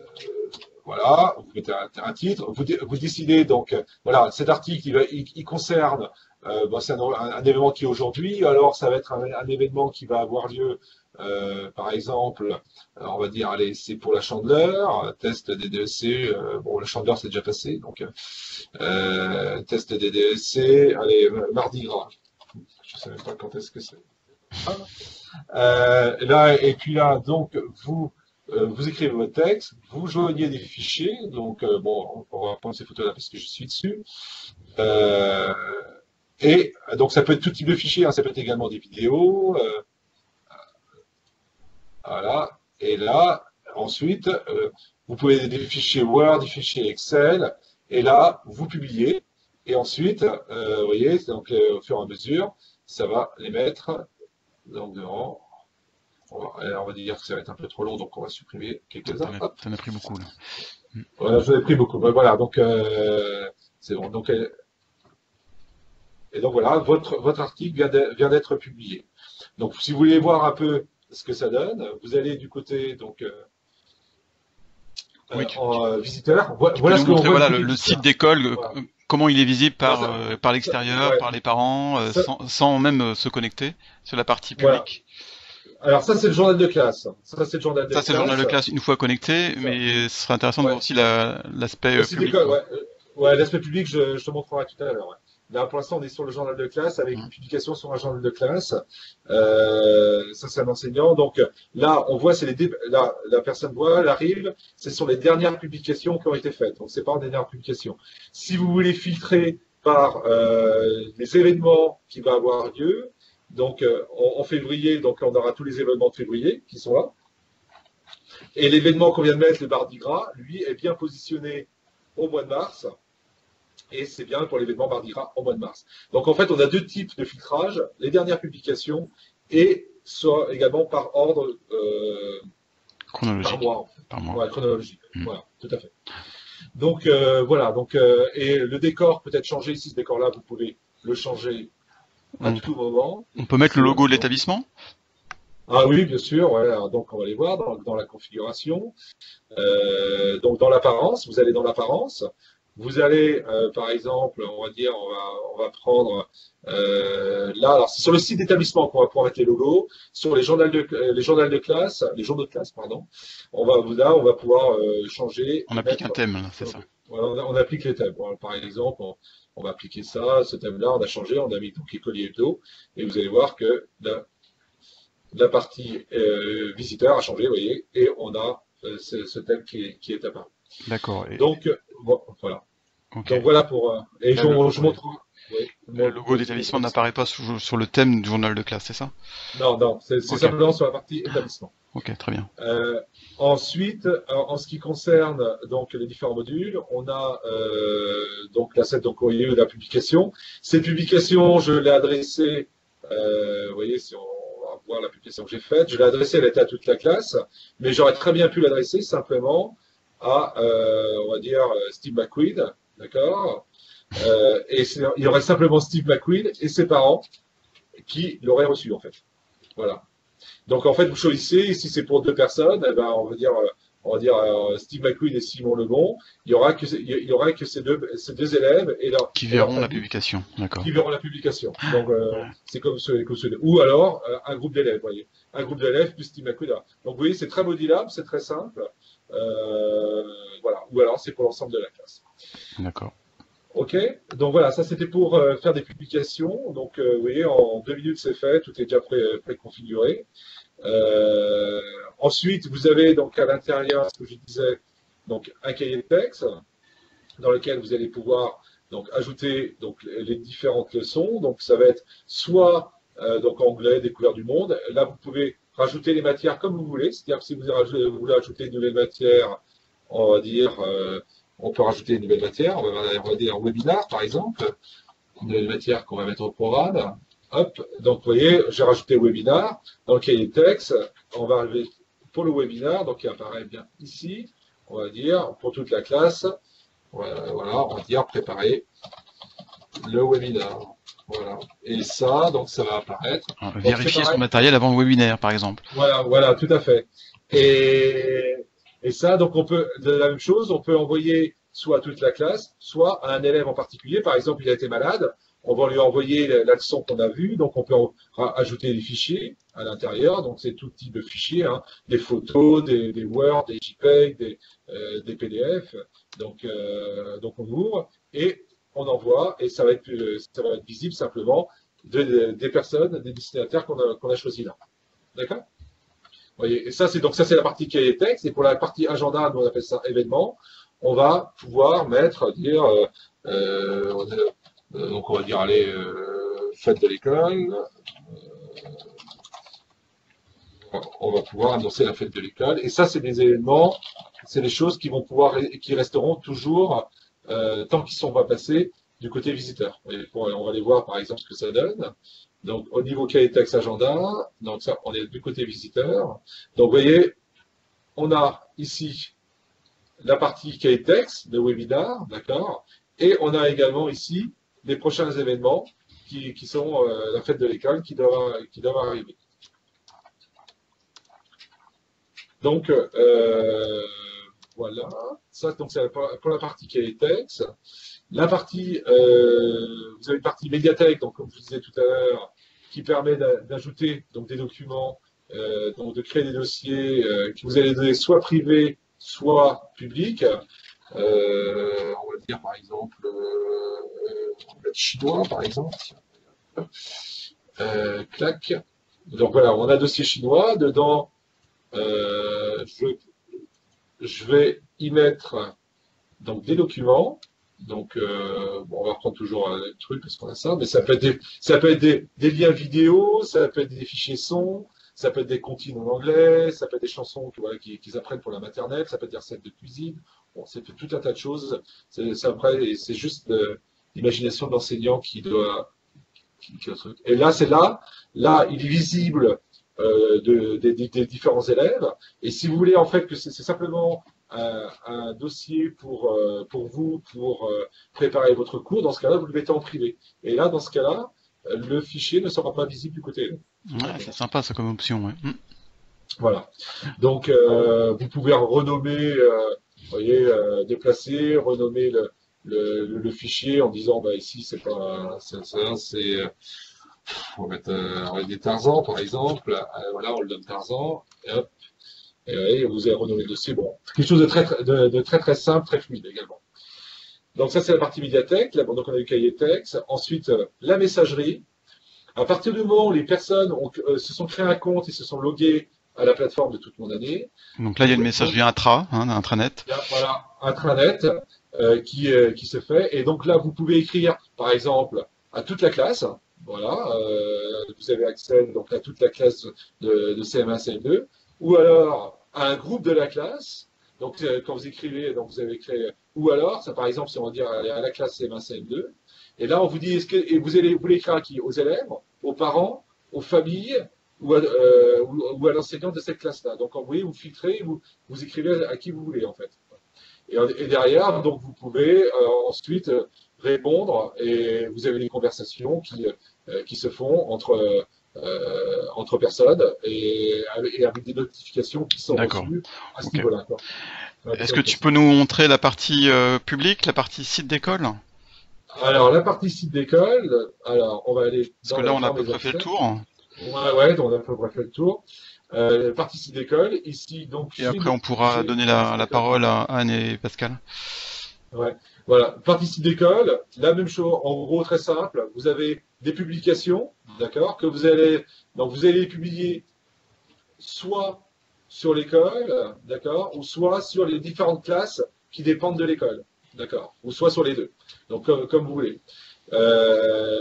Voilà, vous mettez un, un titre, vous, vous décidez donc, voilà, cet article, il, va, il, il concerne, euh, bon, c'est un, un, un événement qui est aujourd'hui, alors ça va être un, un événement qui va avoir lieu Euh, par exemple, alors on va dire, allez, c'est pour la Chandeleur, test des D E C, euh, bon, la Chandeleur c'est déjà passé, donc euh, test des D E C, allez, Mardi Gras, je ne sais même pas quand est-ce que c'est. Euh, là, et puis là, donc, vous, euh, vous écrivez votre texte, vous joignez des fichiers, donc, euh, bon, on va prendre ces photos-là parce que je suis dessus. Euh, et donc, ça peut être tout type de fichiers, hein, ça peut être également des vidéos. Euh, voilà. Et là, ensuite, euh, vous pouvez des fichiers Word, des fichiers Excel, et là, vous publiez. Et ensuite, euh, vous voyez, donc, euh, au fur et à mesure, ça va les mettre donc devant. On va, on va dire que ça va être un peu trop long, donc on va supprimer quelques-uns. Ça en a pris beaucoup là. Voilà, j'en ai pris beaucoup. Ben, voilà, donc euh, c'est bon. Donc, euh, et donc voilà, votre, votre article vient d'être publié. Donc si vous voulez voir un peu ce que ça donne, vous allez du côté donc euh, oui, tu, en euh, tu, visiteur. Tu voilà peux ce nous que montrer, on voit voilà, le, le site d'école, voilà. Comment il est visible par, ça, euh, par l'extérieur, ouais. Par les parents, euh, sans, sans même euh, se connecter sur la partie publique. Voilà. Alors ça c'est le journal de classe. Ça c'est le journal de ça, classe. Ça c'est le journal de classe une fois connecté, ça. Mais ce serait intéressant ouais. De voir aussi l'aspect la, euh, public. Ouais, ouais l'aspect public je, je te montrerai tout à l'heure. Ouais. Là, pour l'instant, on est sur le journal de classe avec mmh. une publication sur un journal de classe. Euh, ça, c'est un enseignant. Donc là, on voit, c'est les dé... là, la personne voit, elle arrive, c'est sur les dernières publications qui ont été faites. Donc, c'est pas en dernière publication. Si vous voulez filtrer par euh, les événements qui vont avoir lieu, donc euh, en, en février, donc on aura tous les événements de février qui sont là. Et l'événement qu'on vient de mettre, le Mardi Gras, lui, est bien positionné au mois de mars. Et c'est bien pour l'événement Mardi Gras en mois de mars. Donc en fait, on a deux types de filtrage, les dernières publications et soit également par ordre euh, chronologique. Par mois. En fait. Par mois. Ouais, chronologique. Mmh. Voilà, tout à fait. Donc euh, voilà, donc euh, et le décor peut être changé ici. Ce décor-là, vous pouvez le changer à on, tout moment. On peut mettre le logo de l'établissement. Ah oui, bien sûr. Ouais, donc on va les voir dans, dans la configuration. Euh, donc dans l'apparence, vous allez dans l'apparence. Vous allez, euh, par exemple, on va dire, on va, on va prendre euh, là, alors c'est sur le site d'établissement qu'on va pouvoir mettre les logos, sur les journaux de, les journaux de classe, les journaux de classe, pardon. On va, là, on va pouvoir euh, changer. On applique mettre, un thème, c'est ça. Voilà, on, on applique les thèmes. Voilà, par exemple, on, on va appliquer ça, ce thème-là, on a changé, on a mis donc écolier hebdo, et vous allez voir que la, la partie euh, visiteur a changé, vous voyez, et on a euh, ce, ce thème qui est, qui est apparu. D'accord. Et... Donc, bon, voilà. Okay. Donc voilà pour. Euh, et là, je, le, je montre. Oui, le logo d'établissement n'apparaît pas sur, sur le thème du journal de classe, c'est ça? Non, non, c'est okay. Simplement sur la partie établissement. Ok, très bien. Euh, ensuite, en, en ce qui concerne donc les différents modules, on a euh, donc la set donc de la publication. Cette publication, je l'ai adressée. Euh, vous voyez, si on va voir la publication que j'ai faite, je l'ai adressée, elle était à toute la classe, mais j'aurais très bien pu l'adresser simplement à, euh, on va dire, Steve McQueen. D'accord. Euh, et il y aurait simplement Steve McQueen et ses parents qui l'auraient reçu, en fait. Voilà. Donc, en fait, vous choisissez, si c'est pour deux personnes, eh ben, on va dire, on va dire euh, Steve McQueen et Simon Lebon, il y aura que, il y aura que ces deux, ces deux élèves et leur, qui verront et leur la publication. D'accord. Qui verront la publication. Donc, euh, ouais. C'est comme ce, comme ce, ou alors, euh, un groupe d'élèves, vous voyez. Un groupe d'élèves plus Steve McQueen. Donc, vous voyez, c'est très modulable, c'est très simple. Euh, voilà. Ou alors, c'est pour l'ensemble de la classe. D'accord. Ok, donc voilà, ça c'était pour euh, faire des publications. Donc euh, vous voyez, en deux minutes c'est fait, tout est déjà préconfiguré. Pré euh, ensuite, vous avez donc à l'intérieur, ce que je disais, donc un cahier de texte dans lequel vous allez pouvoir donc ajouter donc les différentes leçons. Donc ça va être soit euh, donc anglais, découverte du monde. Là, vous pouvez rajouter les matières comme vous voulez. C'est-à-dire que si vous voulez ajouter une nouvelle matière, on va dire euh, on peut rajouter une nouvelle matière, on va, on va dire un webinar par exemple, une nouvelle matière qu'on va mettre au programme. Hop, donc vous voyez, j'ai rajouté webinar, dans le cahier de texte, on va arriver pour le webinar, donc il apparaît bien ici, on va dire pour toute la classe, voilà, voilà on va dire préparer le webinar. Voilà, et ça, donc ça va apparaître. Donc, vérifier son matériel avant le webinaire par exemple. Voilà, voilà, tout à fait. Et. Et ça, donc on peut, de la même chose, on peut envoyer soit à toute la classe, soit à un élève en particulier. Par exemple, il a été malade, on va lui envoyer la leçon qu'on a vue, donc on peut ajouter des fichiers à l'intérieur, donc c'est tout type de fichiers, hein, des photos, des, des Word, des JPEG, des, euh, des P D F, donc, euh, donc on ouvre et on envoie, et ça va être, ça va être visible simplement de, de, des personnes, des destinataires qu'on a, qu'on a choisis là. D'accord? Voyez, et ça, c'est donc ça, c'est la partie cahier texte, et pour la partie agenda, nous on appelle ça événement, on va pouvoir mettre, dire, euh, euh, donc on va dire, allez, euh, fête de l'école, euh, on va pouvoir annoncer la fête de l'école, et ça, c'est des événements, c'est des choses qui vont pouvoir, qui resteront toujours, euh, tant qu'ils ne sont pas passés du côté visiteur. Et pour, on va aller voir, par exemple, ce que ça donne. Donc, au niveau cahier texte agenda, donc ça, on est du côté visiteur. Donc, vous voyez, on a ici la partie cahier texte de webinar, d'accord, et on a également ici les prochains événements qui, qui sont euh, la fête de l'école qui doivent, qui doivent arriver. Donc, euh, voilà, ça, donc c'est pour la partie cahier texte. La partie, euh, vous avez une partie médiathèque, donc comme je vous disais tout à l'heure, qui permet d'ajouter donc des documents, euh, donc de créer des dossiers euh, que vous allez donner soit privés, soit publics. Euh, on va dire par exemple, euh, on va mettre chinois par exemple. Euh, clac. Donc voilà, on a un dossier chinois. Dedans, euh, je, je vais y mettre donc des documents. Donc, euh, bon, on va reprendre toujours le truc parce qu'on a ça, mais ça peut être, des, ça peut être des, des liens vidéo, ça peut être des fichiers son, ça peut être des comptines en anglais, ça peut être des chansons voilà, qu'ils qu'ils apprennent pour la maternelle, ça peut être des recettes de cuisine. Bon, c'est tout un tas de choses. C'est après, c'est juste euh, l'imagination de l'enseignant qui doit. Qui, qui, et là, c'est là, là, il est visible euh, de, de, de, des différents élèves. Et si vous voulez en fait que c'est simplement Un, un dossier pour, euh, pour vous, pour euh, préparer votre cours, dans ce cas-là, vous le mettez en privé. Et là, dans ce cas-là, le fichier ne sera pas visible du côté. Ouais, c'est sympa ça comme option. Ouais. Mm. Voilà. Donc, euh, vous pouvez renommer, euh, vous voyez, euh, déplacer, renommer le, le, le fichier en disant, bah ici, c'est pas, c'est, c'est, on va mettre, euh, on va mettre des Tarzan, par exemple. Euh, voilà, on le donne Tarzan. Et hop. Et vous avez renommé le dossier. Bon, quelque chose de très, de, de très très simple, très fluide également. Donc ça, c'est la partie médiathèque. Là, donc on a eu cahier texte. Ensuite, euh, la messagerie. À partir du moment où les personnes ont, euh, se sont créés un compte et se sont logués à la plateforme de toute mon année. Donc là, il y a une messagerie intra, hein, intranet. Il y a, voilà, intranet euh, qui, euh, qui se fait. Et donc là, vous pouvez écrire, par exemple, à toute la classe. Voilà, euh, vous avez accès donc à toute la classe de, de C M un, C M deux. Ou alors à un groupe de la classe. Donc, euh, quand vous écrivez, donc vous avez créé, ou alors, ça par exemple, si on va dire à la classe C M un, C M deux, et là, on vous dit, est-ce que, et vous allez, vous voulez écrire à qui? Aux élèves, aux parents, aux familles, ou à, euh, ou, ou à l'enseignant de cette classe-là. Donc, vous voyez, vous filtrez, vous, vous écrivez à qui vous voulez, en fait. Et, et derrière, donc, vous pouvez euh, ensuite euh, répondre, et vous avez des conversations qui, euh, qui se font entre, euh, entre personnes, et, et avec des notifications qui sont reçues à ce okay. niveau-là. Est-ce que tu peux nous montrer la partie euh, publique, la partie site d'école? Alors, la partie site d'école, alors, on va aller... Parce que là, on a à peu près fait le tour. Ouais, ouais, donc on a à peu près fait le tour. Euh, partie site d'école, ici, donc... Et après, on pourra donner la, la parole à Anne et Pascal. Ouais, voilà. Partie site d'école, la même chose, en gros, très simple. Vous avez des publications, d'accord, que vous allez... Donc, vous allez les publier soit sur l'école, d'accord, ou soit sur les différentes classes qui dépendent de l'école, d'accord, ou soit sur les deux. Donc, comme, comme vous voulez. Euh,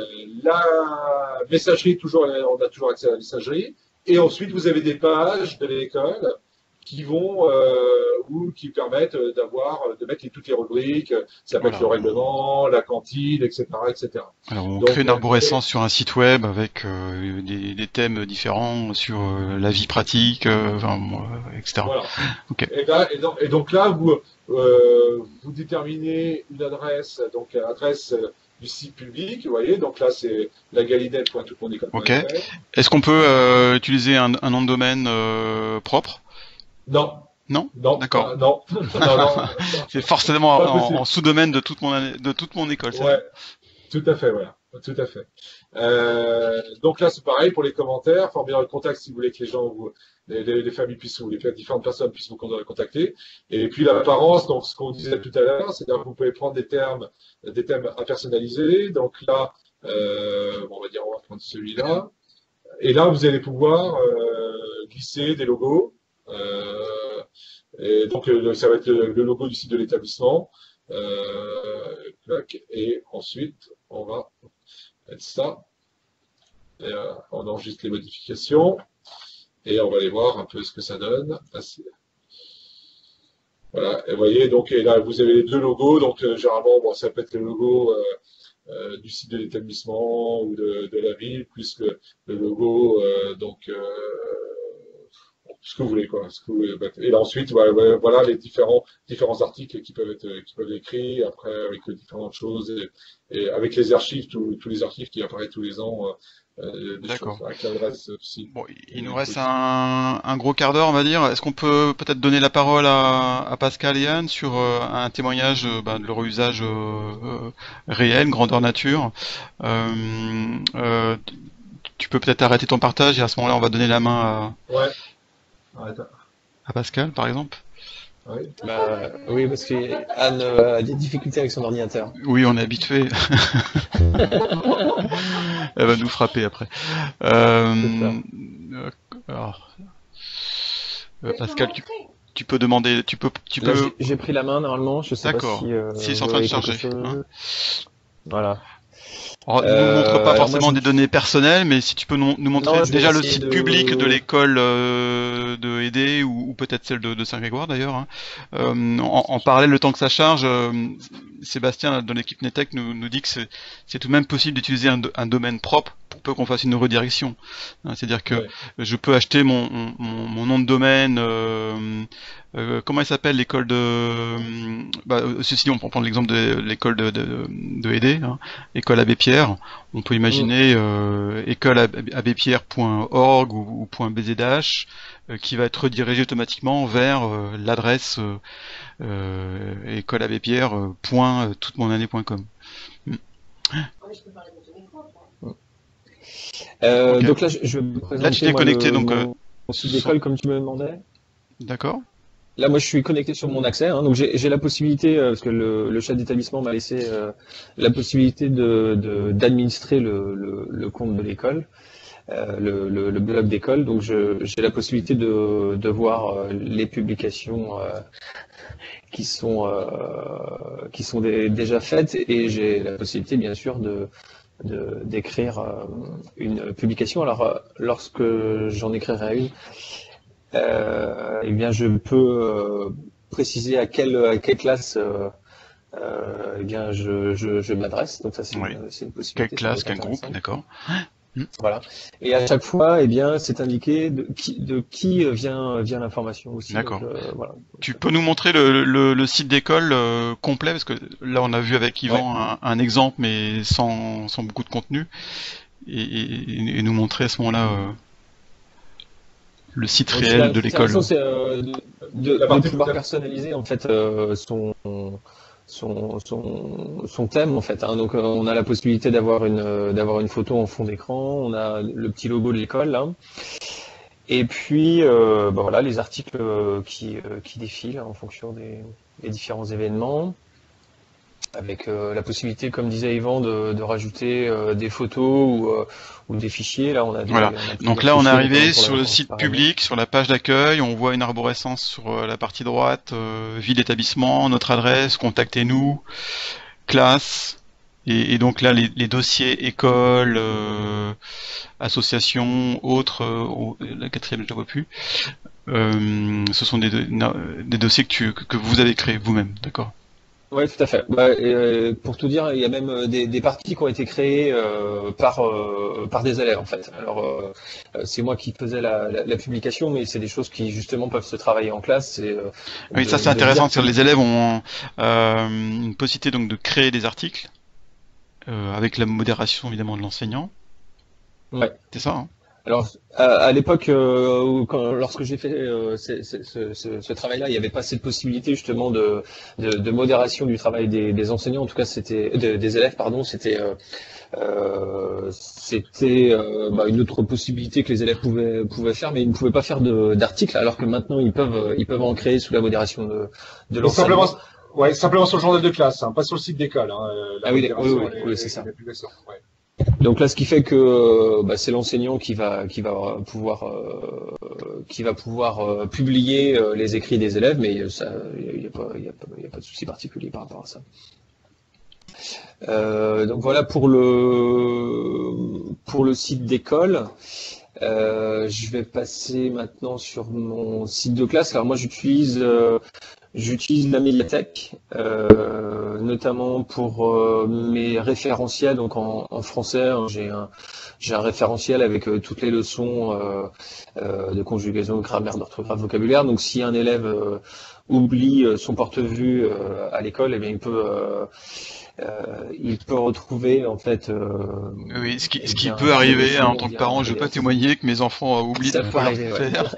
la messagerie, toujours, on a toujours accès à la messagerie. Et ensuite, vous avez des pages de l'école qui vont euh, ou qui permettent d'avoir, de mettre les, toutes les rubriques. Ça peut voilà. être le règlement, la cantine, et cetera, et cetera. Alors, on Donc, crée une arborescence et... sur un site web avec euh, des, des thèmes différents sur euh, la vie pratique, euh, enfin, euh, et cetera. Voilà. Okay. Et, là, et, donc, et donc là, vous euh, vous déterminez une adresse, donc l'adresse du site public, vous voyez, donc là c'est la galinette point tout le monde école point f r. Ok. Est-ce qu'on peut euh, utiliser un, un nom de domaine euh, propre? Non. Non. Non. D'accord. Euh, non. non, non, non c'est forcément en, en sous-domaine de toute mon de toute mon école. Ouais. Tout à fait, voilà. Tout à fait. Euh, donc là, c'est pareil pour les commentaires. Formez un contact si vous voulez que les gens, vous, les, les, les familles puissent, ou les différentes personnes puissent vous contacter. Et puis l'apparence, donc ce qu'on disait tout à l'heure, c'est-à-dire que vous pouvez prendre des termes, des thèmes impersonnalisés. Donc là, euh, bon, on va dire, on va prendre celui-là. Et là, vous allez pouvoir euh, glisser des logos. Euh, et donc, le, ça va être le, le logo du site de l'établissement. Euh, et ensuite, on va mettre ça. Et, euh, on enregistre les modifications. Et on va aller voir un peu ce que ça donne. Voilà. Et vous voyez, donc et là, vous avez les deux logos. Donc, euh, généralement, bon, ça peut être le logo euh, euh, du site de l'établissement ou de, de la ville, plus le, le logo, euh, donc, euh, ce que vous voulez, quoi. Ce que vous voulez. Et là, ensuite, voilà, voilà les différents, différents articles qui peuvent être, qui peuvent être écrits, après, avec différentes choses, et, et avec les archives, tous, tous les archives qui apparaissent tous les ans, euh, des D'accord. choses, avec l'adresse aussi. Bon, il nous reste un, un gros quart d'heure, on va dire. Est-ce qu'on peut peut-être donner la parole à, à Pascal et Anne sur euh, un témoignage euh, bah, de leur usage euh, euh, réel, grandeur nature. Euh, euh, tu peux peut-être arrêter ton partage et à ce moment-là, on va donner la main Ouais. Arrête. à, à Pascal, par exemple. Oui. Bah, oui, parce que Anne euh, a des difficultés avec son ordinateur. Oui, on est habitué. Elle va nous frapper après. Euh, euh, alors, euh, Pascal, tu, tu peux demander, tu peux, tu Là, peux. j'ai- j'ai pris la main normalement, je sais pas D'accord. si. Euh, Si, c'est en vous train de voyez quelque charger, chose. hein. Voilà. Alors, nous Euh, montre pas alors moi, forcément je- des données personnelles, mais si tu peux nous, nous montrer Non, je vais déjà le essayer site de- public de l'école euh, de Édé ou, ou peut-être celle de, de Saint-Grégoire d'ailleurs. Hein. Euh, en, en parallèle, le temps que ça charge, euh, Sébastien de l'équipe Netec nous, nous dit que c'est c'est tout de même possible d'utiliser un, do- un domaine propre pour peu qu'on fasse une redirection. Hein, c'est-à-dire que Ouais. je peux acheter mon, mon, mon nom de domaine. Euh, euh, comment il s'appelle l'école de bah, euh, ceci dit, on peut prendre l'exemple de l'école de, de, de Édé, hein, école Abbé Pierre. On peut imaginer euh, école abbé pierre point org ou, ou .bzh euh, qui va être redirigé automatiquement vers euh, l'adresse euh, euh, école abbé pierre euh, point toute mon année point com. Euh, Ok. Donc là, je, je vais vous présenter Là, tu t'es moi, connecté, le- donc, mon, euh, mon site sans- d'école comme tu me demandais. D'accord. Là, moi, je suis connecté sur mon accès, hein, donc j'ai j'ai la possibilité, euh, parce que le, le chef d'établissement m'a laissé euh, la possibilité de de- d'administrer le, le, le compte de l'école, euh, le, le, le blog d'école. Donc, je- j'ai la possibilité de, de voir euh, les publications euh, qui sont euh, qui sont dé- déjà faites, et j'ai la possibilité, bien sûr, de de- d'écrire euh, une publication. Alors, euh, lorsque j'en écrirai une, euh, eh bien, je peux euh, préciser à quelle, à quelle classe euh, euh, eh bien, je, je, je m'adresse. Donc ça, c'est Oui. une, c'est une Quelle possibilité. ça classe, peut être quel groupe, intéressant. d'accord. Voilà. Et à chaque fois, eh bien, c'est indiqué de qui, de qui vient, vient l'information aussi. D'accord. Donc, euh, voilà. Tu peux nous montrer le, le, le site d'école euh, complet, parce que là on a vu avec Ouais. Yvan un, un exemple mais sans, sans beaucoup de contenu, et, et, et nous montrer à ce moment-là euh, le site Donc, ce qui est réel de l'école. intéressant, c'est euh, de, de, La de partie- pouvoir personnaliser en fait euh, son, son, son, son thème en fait. Hein. Donc, euh, on a la possibilité d'avoir une, euh, d'avoir une photo en fond d'écran. On a le petit logo de l'école là. Et puis, euh, bah, voilà, les articles euh, qui, euh, qui défilent en fonction des, des différents événements, avec euh, la possibilité, comme disait Yvan, de, de rajouter euh, des photos ou, euh, ou des fichiers. Là, on a des, Voilà. on a plusieurs Donc là on est fichiers, arrivé notamment pour sur la le vacances, site par exemple. public, sur la page d'accueil, on voit une arborescence sur euh, la partie droite, euh, vie d'établissement, notre adresse, contactez-nous, classe, et, et donc là les, les dossiers école, euh, association, autres, euh, au- la quatrième je ne la vois plus. Euh, ce sont des, no- des dossiers que, tu, que que vous avez créés vous-même, d'accord? Ouais, tout à fait. Bah, et, euh, pour tout dire, il y a même euh, des, des parties qui ont été créées euh, par euh, par des élèves en fait. Alors euh, euh, c'est moi qui faisais la, la, la publication, mais c'est des choses qui justement peuvent se travailler en classe. C'est euh, Oui, de- ça c'est de intéressant, dire c'est que que- les élèves ont euh, une possibilité donc de créer des articles euh, avec la modération évidemment de l'enseignant. Ouais. C'est ça, hein? Alors, à, à l'époque, euh, où- quand- lorsque j'ai fait euh, ce, ce- ce- ce- ce travail-là, il n'y avait pas cette possibilité justement de, de, de modération du travail des, des enseignants. En tout cas, c'était de- des élèves, pardon. C'était euh, euh, c'était euh, bah, une autre possibilité que les élèves pouvaient pouvaient faire, mais ils ne pouvaient pas faire de- d'articles, alors que maintenant ils peuvent ils peuvent en créer sous la modération de, de Mais simplement, l'enseignant. ouais, simplement sur le journal de classe, hein, pas sur le site d'école. Hein, euh, la Ah oui, oui, modération oui, et, oui, c'est et ça. la publication. Ouais. Donc là, ce qui fait que euh, bah, c'est l'enseignant qui va qui va pouvoir euh, qui va pouvoir euh, publier euh, les écrits des élèves, mais ça, il n'y a, pas il y a pas il y a pas de souci particulier par rapport à ça. Euh, donc voilà pour le pour le site d'école. Euh, je vais passer maintenant sur mon site de classe. Alors moi, j'utilise euh, j'utilise la médiathèque, euh, notamment pour euh, mes référentiels. Donc en, en français, hein, j'ai un j'ai un référentiel avec euh, toutes les leçons euh, euh, de conjugaison, de grammaire, d'orthographe, vocabulaire. Donc si un élève euh, oublie euh, son porte-vue euh, à l'école, eh bien il peut euh, euh, il peut retrouver en fait euh, Oui, ce qui, eh ce qui bien peut ces arriver, hein, en leçons tant que via un parent, je veux pas P D F. témoigner que mes enfants oublient de Ça ne peut pas leur arriver, ouais. faire.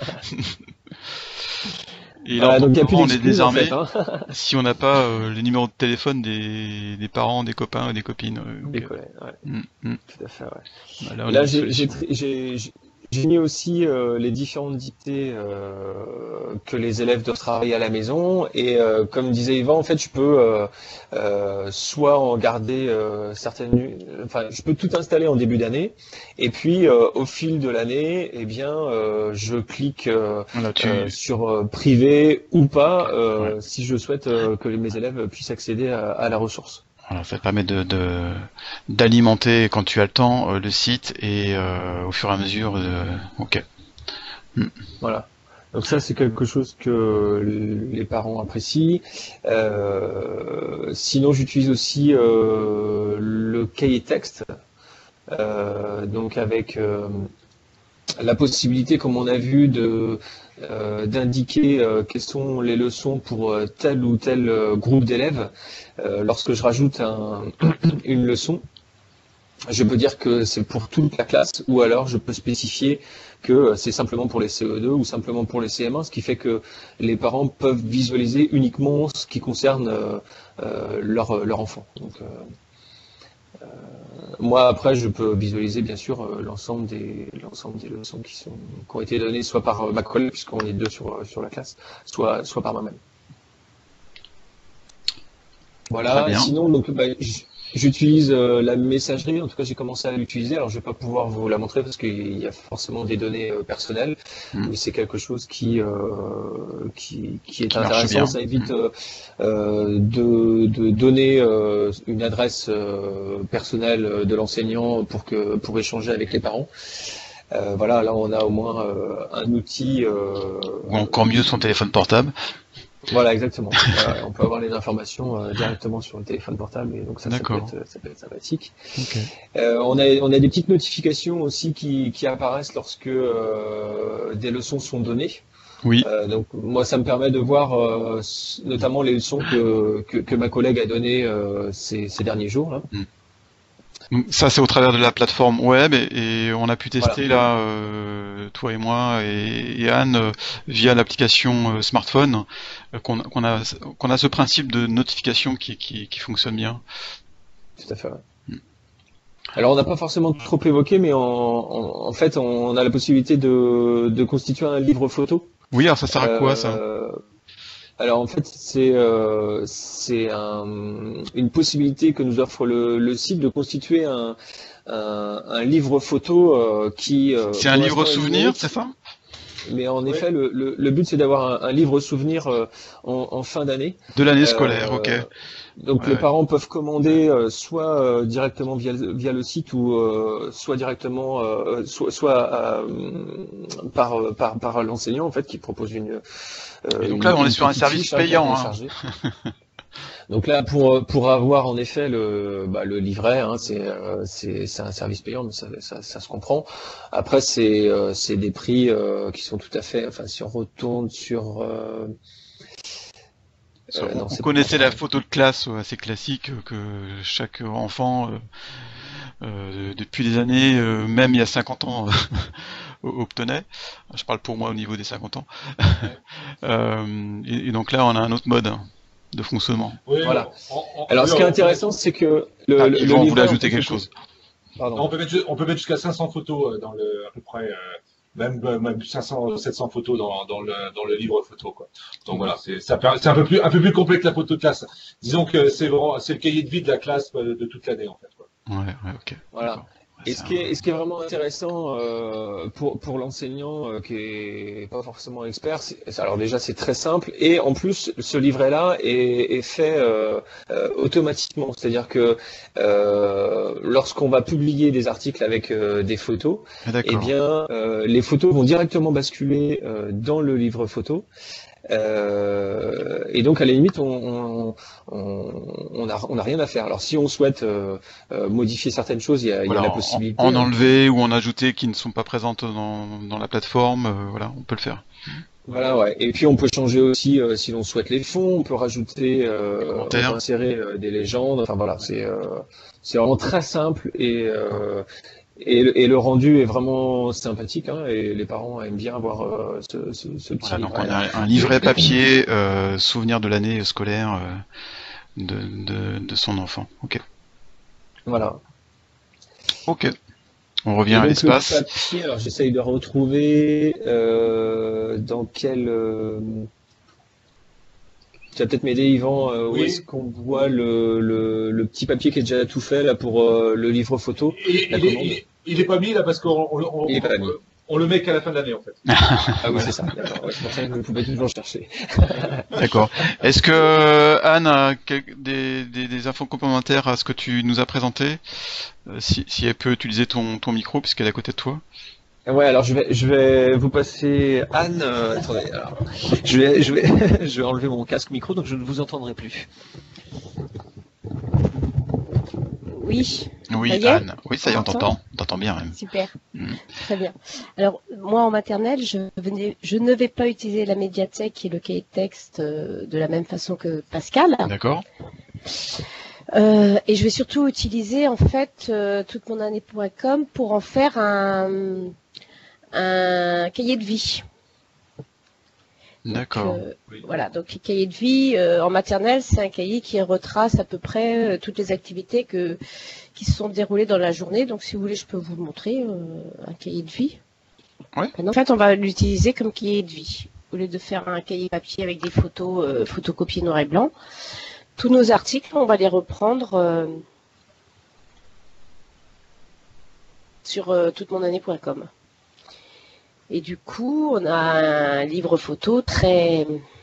Et là, en Voilà, tant donc que il n'y a plus parent, on est d'excuses en fait, désarmé hein. si on n'a pas euh, les numéros de téléphone des, des parents, des copains, des copines. euh, Des donc, euh, collègues, ouais, mm, mm. tout à fait, ouais. Bah, là, on a Là, une j'ai j'ai solution. tri- j'ai- j'ai- j'ai mis aussi euh, les différentes dictées euh, que les élèves doivent travailler à la maison. Et euh, comme disait Yvan, en fait, je peux euh, euh, soit en garder euh, certaines, enfin, je peux tout installer en début d'année. Et puis, euh, au fil de l'année, eh bien, euh, je clique euh, Voilà, euh, tu, sur euh, privé ou pas, ouais. euh, si je souhaite euh, que mes élèves puissent accéder à, à la ressource. Voilà, ça permet de, de- d'alimenter quand tu as le temps euh, le site et euh, au fur et à mesure. De... Ok. Mm. Voilà. Donc ça, c'est quelque chose que les parents apprécient. Euh, sinon, j'utilise aussi euh, le cahier texte, euh, donc avec euh, la possibilité, comme on a vu, de euh, d'indiquer euh, quelles sont les leçons pour euh, tel ou tel euh, groupe d'élèves. Euh, lorsque je rajoute un- une leçon, je peux dire que c'est pour toute la classe, ou alors je peux spécifier que c'est simplement pour les C E deux ou simplement pour les C M un, ce qui fait que les parents peuvent visualiser uniquement ce qui concerne euh, euh, leur, leur enfant. Donc, euh, euh, moi, après, je peux visualiser bien sûr euh, l'ensemble des, l'ensemble des leçons qui, sont, qui ont été données soit par euh, ma collègue, puisqu'on est deux sur, sur la classe, soit, soit par moi-même. Très Voilà, bien. sinon, donc, bah, j- j'utilise euh, la messagerie, en tout cas j'ai commencé à l'utiliser, alors je vais pas pouvoir vous la montrer parce qu'il y a forcément des données euh, personnelles, Mm. mais c'est quelque chose qui, euh, qui, qui est Qui marche intéressant, bien. ça évite euh, euh, de, de donner euh, une adresse euh, personnelle de l'enseignant pour que pour échanger avec les parents. Euh, voilà, là on a au moins euh, un outil. euh, Ou encore mieux son téléphone portable. Voilà, exactement. Voilà, on peut avoir les informations euh, directement sur le téléphone portable, et donc ça, ça peut D'accord. être, ça peut être sympathique. Ok. Euh, on a, on a des petites notifications aussi qui, qui apparaissent lorsque euh, des leçons sont données. Oui. Euh, donc moi, ça me permet de voir euh, s- notamment les leçons que, que, que ma collègue a données euh, ces, ces derniers jours, là. Donc, ça, c'est au travers de la plateforme web et, et on a pu tester Voilà. là, euh, toi et moi et, et Anne, euh, via l'application euh, smartphone, euh, qu'on qu'on a qu'on a ce principe de notification qui, qui, qui fonctionne bien. Tout à fait. Ouais. Mm. Alors on n'a pas forcément trop évoqué, mais en, en, en fait, on a la possibilité de, de constituer un livre photo. Oui, alors ça sert à quoi ça? Euh, Alors en fait, c'est euh, c'est un, une possibilité que nous offre le, le site de constituer un, un, un livre photo euh, qui euh, C'est un pour livre l'instant est souvenir, numérique. c'est ça? Mais en Oui. effet, le, le, le but c'est d'avoir un, un livre souvenir euh, en, en fin d'année. De l'année scolaire, ok. Euh, donc Ouais, les ouais. parents peuvent commander euh, soit euh, directement via, le- via le site ou euh, soit directement euh, soit, soit euh, par, par, par l'enseignant en fait qui propose une, euh, Et donc une, là, on est une sur un petite service fiche hein, qui est payant, hein. téléchargée. Donc là, pour pour avoir en effet le bah, le livret, hein, c'est euh, c'est c'est un service payant, mais ça ça, ça se comprend. Après, c'est euh, c'est des prix euh, qui sont tout à fait. Enfin, si on retourne sur euh, Parce euh, qu'on- non, on c'est connaissait pas. la photo de classe euh, assez classique euh, que chaque enfant euh, euh, depuis des années, euh, même il y a cinquante ans, obtenait. Je parle pour moi au niveau des cinquante ans. euh, et, et donc là, on a un autre mode hein, de fonctionnement. Oui, Voilà. on- on- Alors, oui, ce qui est on- intéressant, c'est que le, Ah, le, le Yvan voulait livret ajouter en quelque photo- chose. Pardon. on peut mettre, on peut mettre jusqu'à cinq cents photos euh, dans le, à peu près, euh, même, euh, même cinq cents, sept cents photos dans, dans le, dans le livre photo, quoi. Donc voilà, c'est, ça per- c'est un peu plus, un peu plus complet que la photo de classe. Disons que c'est vraiment, c'est le cahier de vie de la classe euh, de toute l'année, en fait, quoi. Ouais, ouais, ok. Voilà. D'accord. Et Ouais, ce c'est qui un- est, et ce qui est vraiment intéressant euh, pour, pour l'enseignant euh, qui est pas forcément expert, c'est- alors déjà c'est très simple et en plus ce livret-là est, est fait euh, euh, automatiquement, c'est-à-dire que euh, lorsqu'on va publier des articles avec euh, des photos, Ah, eh d'accord. bien euh, les photos vont directement basculer euh, dans le livre photo. Euh, et donc à la limite, on on, on, on a, on a rien à faire. Alors si on souhaite euh, euh, modifier certaines choses, il y a, il y a Voilà, la en, possibilité. en hein. enlever ou en ajouter qui ne sont pas présentes dans, dans la plateforme, euh, voilà, on peut le faire. Voilà, ouais. Et puis on peut changer aussi euh, si l'on souhaite les fonds, on peut rajouter, euh, on Commentaires. peut insérer euh, des légendes. Enfin voilà, c'est euh, c'est vraiment très simple et euh, et, le, et le rendu est vraiment sympathique. Hein, et les parents aiment bien avoir euh, ce, ce, ce petit Voilà, donc on livret-là. a un livret papier, euh, souvenir de l'année scolaire euh, de, de, de son enfant. Ok. Voilà. Ok. On revient Et à donc le l'espace. papier, alors j'essaye de retrouver euh, dans quel. Euh, tu vas peut-être m'aider, Yvan. Euh, où Oui. est-ce qu'on voit le, le, le petit papier qui est déjà tout fait là pour euh, le livre photo? Et, La il, est, commande. il, est, il est pas mis là parce qu'on on, on, Il est pas mis. on, on le met qu'à la fin de l'année, en fait. Ah oui, c'est ça. D'accord. Ouais, c'est pour ça que vous pouvez toujours chercher. D'accord. Est-ce que euh, Anne a quel- des, des, des infos complémentaires à ce que tu nous as présenté? Euh, si, si elle peut utiliser ton, ton micro puisqu'elle est à côté de toi. Ouais, alors je vais, je vais vous passer Anne. Euh, attendez, alors, je vais, je vais, je vais enlever mon casque micro, donc je ne vous entendrai plus. Oui, Oui, Ça y est Anne. Oui, ça y est, on On m'entend t'entend. On t'entend bien même. super. Mm. Très bien. Alors, moi, en maternelle, je, venais, je ne vais pas utiliser la médiathèque et le cahier de texte euh, de la même façon que Pascal. D'accord. Euh, et je vais surtout utiliser, en fait, euh, toute mon année point com pour en faire un, un cahier de vie. Donc, D'accord. euh, Oui. voilà, donc les cahiers de vie euh, en maternelle, c'est un cahier qui retrace à peu près euh, toutes les activités que, qui se sont déroulées dans la journée. Donc, si vous voulez, je peux vous le montrer, euh, un cahier de vie. Ouais. En fait, on va l'utiliser comme cahier de vie. Au lieu de faire un cahier papier avec des photos euh, photocopiées noir et blanc, tous nos articles, on va les reprendre euh, sur euh, toute mon année point com. Et du coup, on a un livre photo très,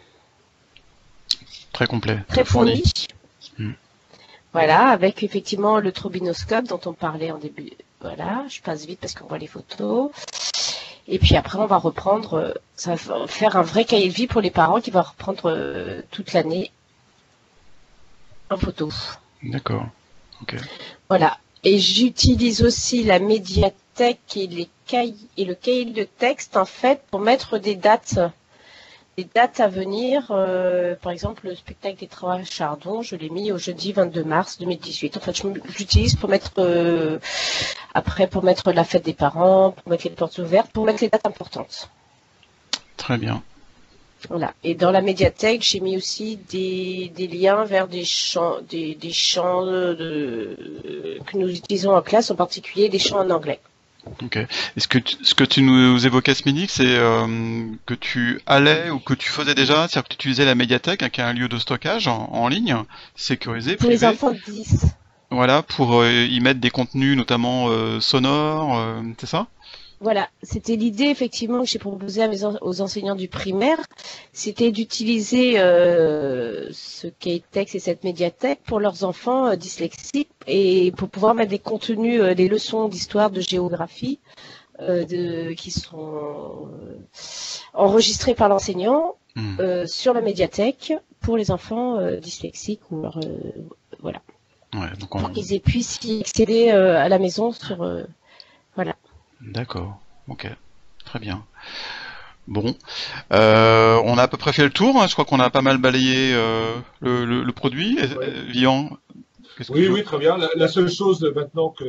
Très complet. très fourni. Mm. Voilà, avec effectivement le trobinoscope dont on parlait en début. Voilà, je passe vite parce qu'on voit les photos. Et puis après, on va reprendre, euh, ça va faire un vrai cahier de vie pour les parents qui va reprendre euh, toute l'année en photo. D'accord. Ok. Voilà. Et j'utilise aussi la médiathèque et, les cahiers, et le cahier de texte, en fait, pour mettre des dates, des dates à venir. Euh, par exemple, le spectacle des Trois Chardons, je l'ai mis au jeudi vingt-deux mars deux mille dix-huit. En fait, je l'utilise pour mettre, euh, après, pour mettre la fête des parents, pour mettre les portes ouvertes, pour mettre les dates importantes. Très bien. Voilà. Et dans la médiathèque, j'ai mis aussi des, des liens vers des champs, des, des champs de, que nous utilisons en classe, en particulier des champs en anglais. Ok. Et ce que tu, ce que tu nous évoquais ce midi, c'est euh, que tu allais ou que tu faisais déjà, c'est-à-dire que tu utilisais la médiathèque, hein, qui est un lieu de stockage en, en ligne, sécurisé, Pour les privé. enfants de dix. Voilà, pour euh, y mettre des contenus, notamment euh, sonores, euh, c'est ça? Voilà, c'était l'idée effectivement que j'ai proposée à mes en- aux enseignants du primaire, c'était d'utiliser euh, ce cahier de texte et cette médiathèque pour leurs enfants euh, dyslexiques et pour pouvoir mettre des contenus, euh, des leçons d'histoire, de géographie, euh, de, qui sont euh, enregistrés par l'enseignant Hmm. euh, sur la médiathèque pour les enfants euh, dyslexiques ou leur, euh, voilà, Ouais, donc on... pour qu'ils aient puissent y accéder euh, à la maison sur euh, voilà. D'accord. Ok. Très bien. Bon, euh, on a à peu près fait le tour, hein. Je crois qu'on a pas mal balayé euh, le, le, le produit. Ouais. Euh, Vian, qu'est-ce que Oui, tu- oui, très bien. La, la seule chose euh, maintenant que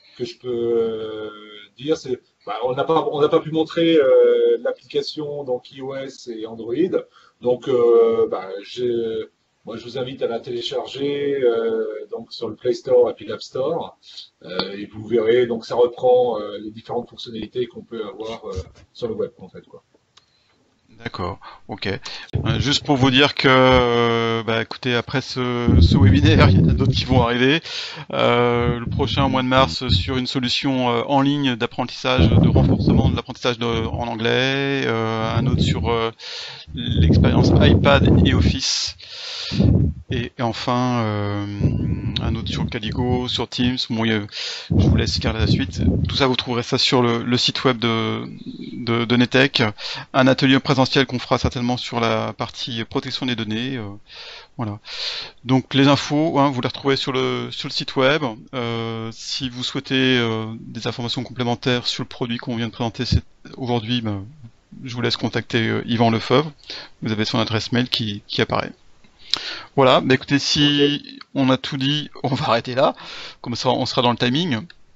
que je peux euh, dire, c'est bah, on n'a pas on n'a pas pu montrer euh, l'application donc iOS et Android. Donc euh, bah, j'ai- moi je vous invite à la télécharger euh, donc sur le Play Store et puis l'App Store. Euh, et vous verrez donc ça reprend euh, les différentes fonctionnalités qu'on peut avoir euh, sur le web en fait quoi. D'accord, ok. Euh, juste pour vous dire que, euh, bah, écoutez, après ce, ce webinaire, il y en a d'autres qui vont arriver. Euh, le prochain au mois de mars sur une solution euh, en ligne d'apprentissage, de renforcement de l'apprentissage de- en anglais. Euh, un autre sur euh, l'expérience iPad et Office. Et, et enfin, euh, un autre sur Caligo, sur Teams. Bon, il y a- je vous laisse faire la suite. Tout ça, vous trouverez ça sur le, le site web de, de, de Netech. Un atelier présentiel qu'on fera certainement sur la partie protection des données. euh, voilà. Donc les infos, hein, vous les retrouvez sur le sur le site web. Euh, si vous souhaitez euh, des informations complémentaires sur le produit qu'on vient de présenter c'est- aujourd'hui, ben, je vous laisse contacter euh, Yvan Lefebvre. Vous avez son adresse mail qui, qui apparaît. Voilà, bah écoutez, Ok, si on a tout dit, on va arrêter là. Comme ça, on sera dans le timing.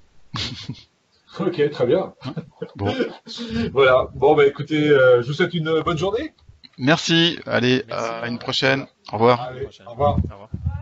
ok, très bien. Hein. Bon, Voilà. Bon bah écoutez, euh, je vous souhaite une bonne journée. merci. Allez, Merci. à une À prochaine. Au revoir. la Allez, prochaine. au revoir. Au revoir.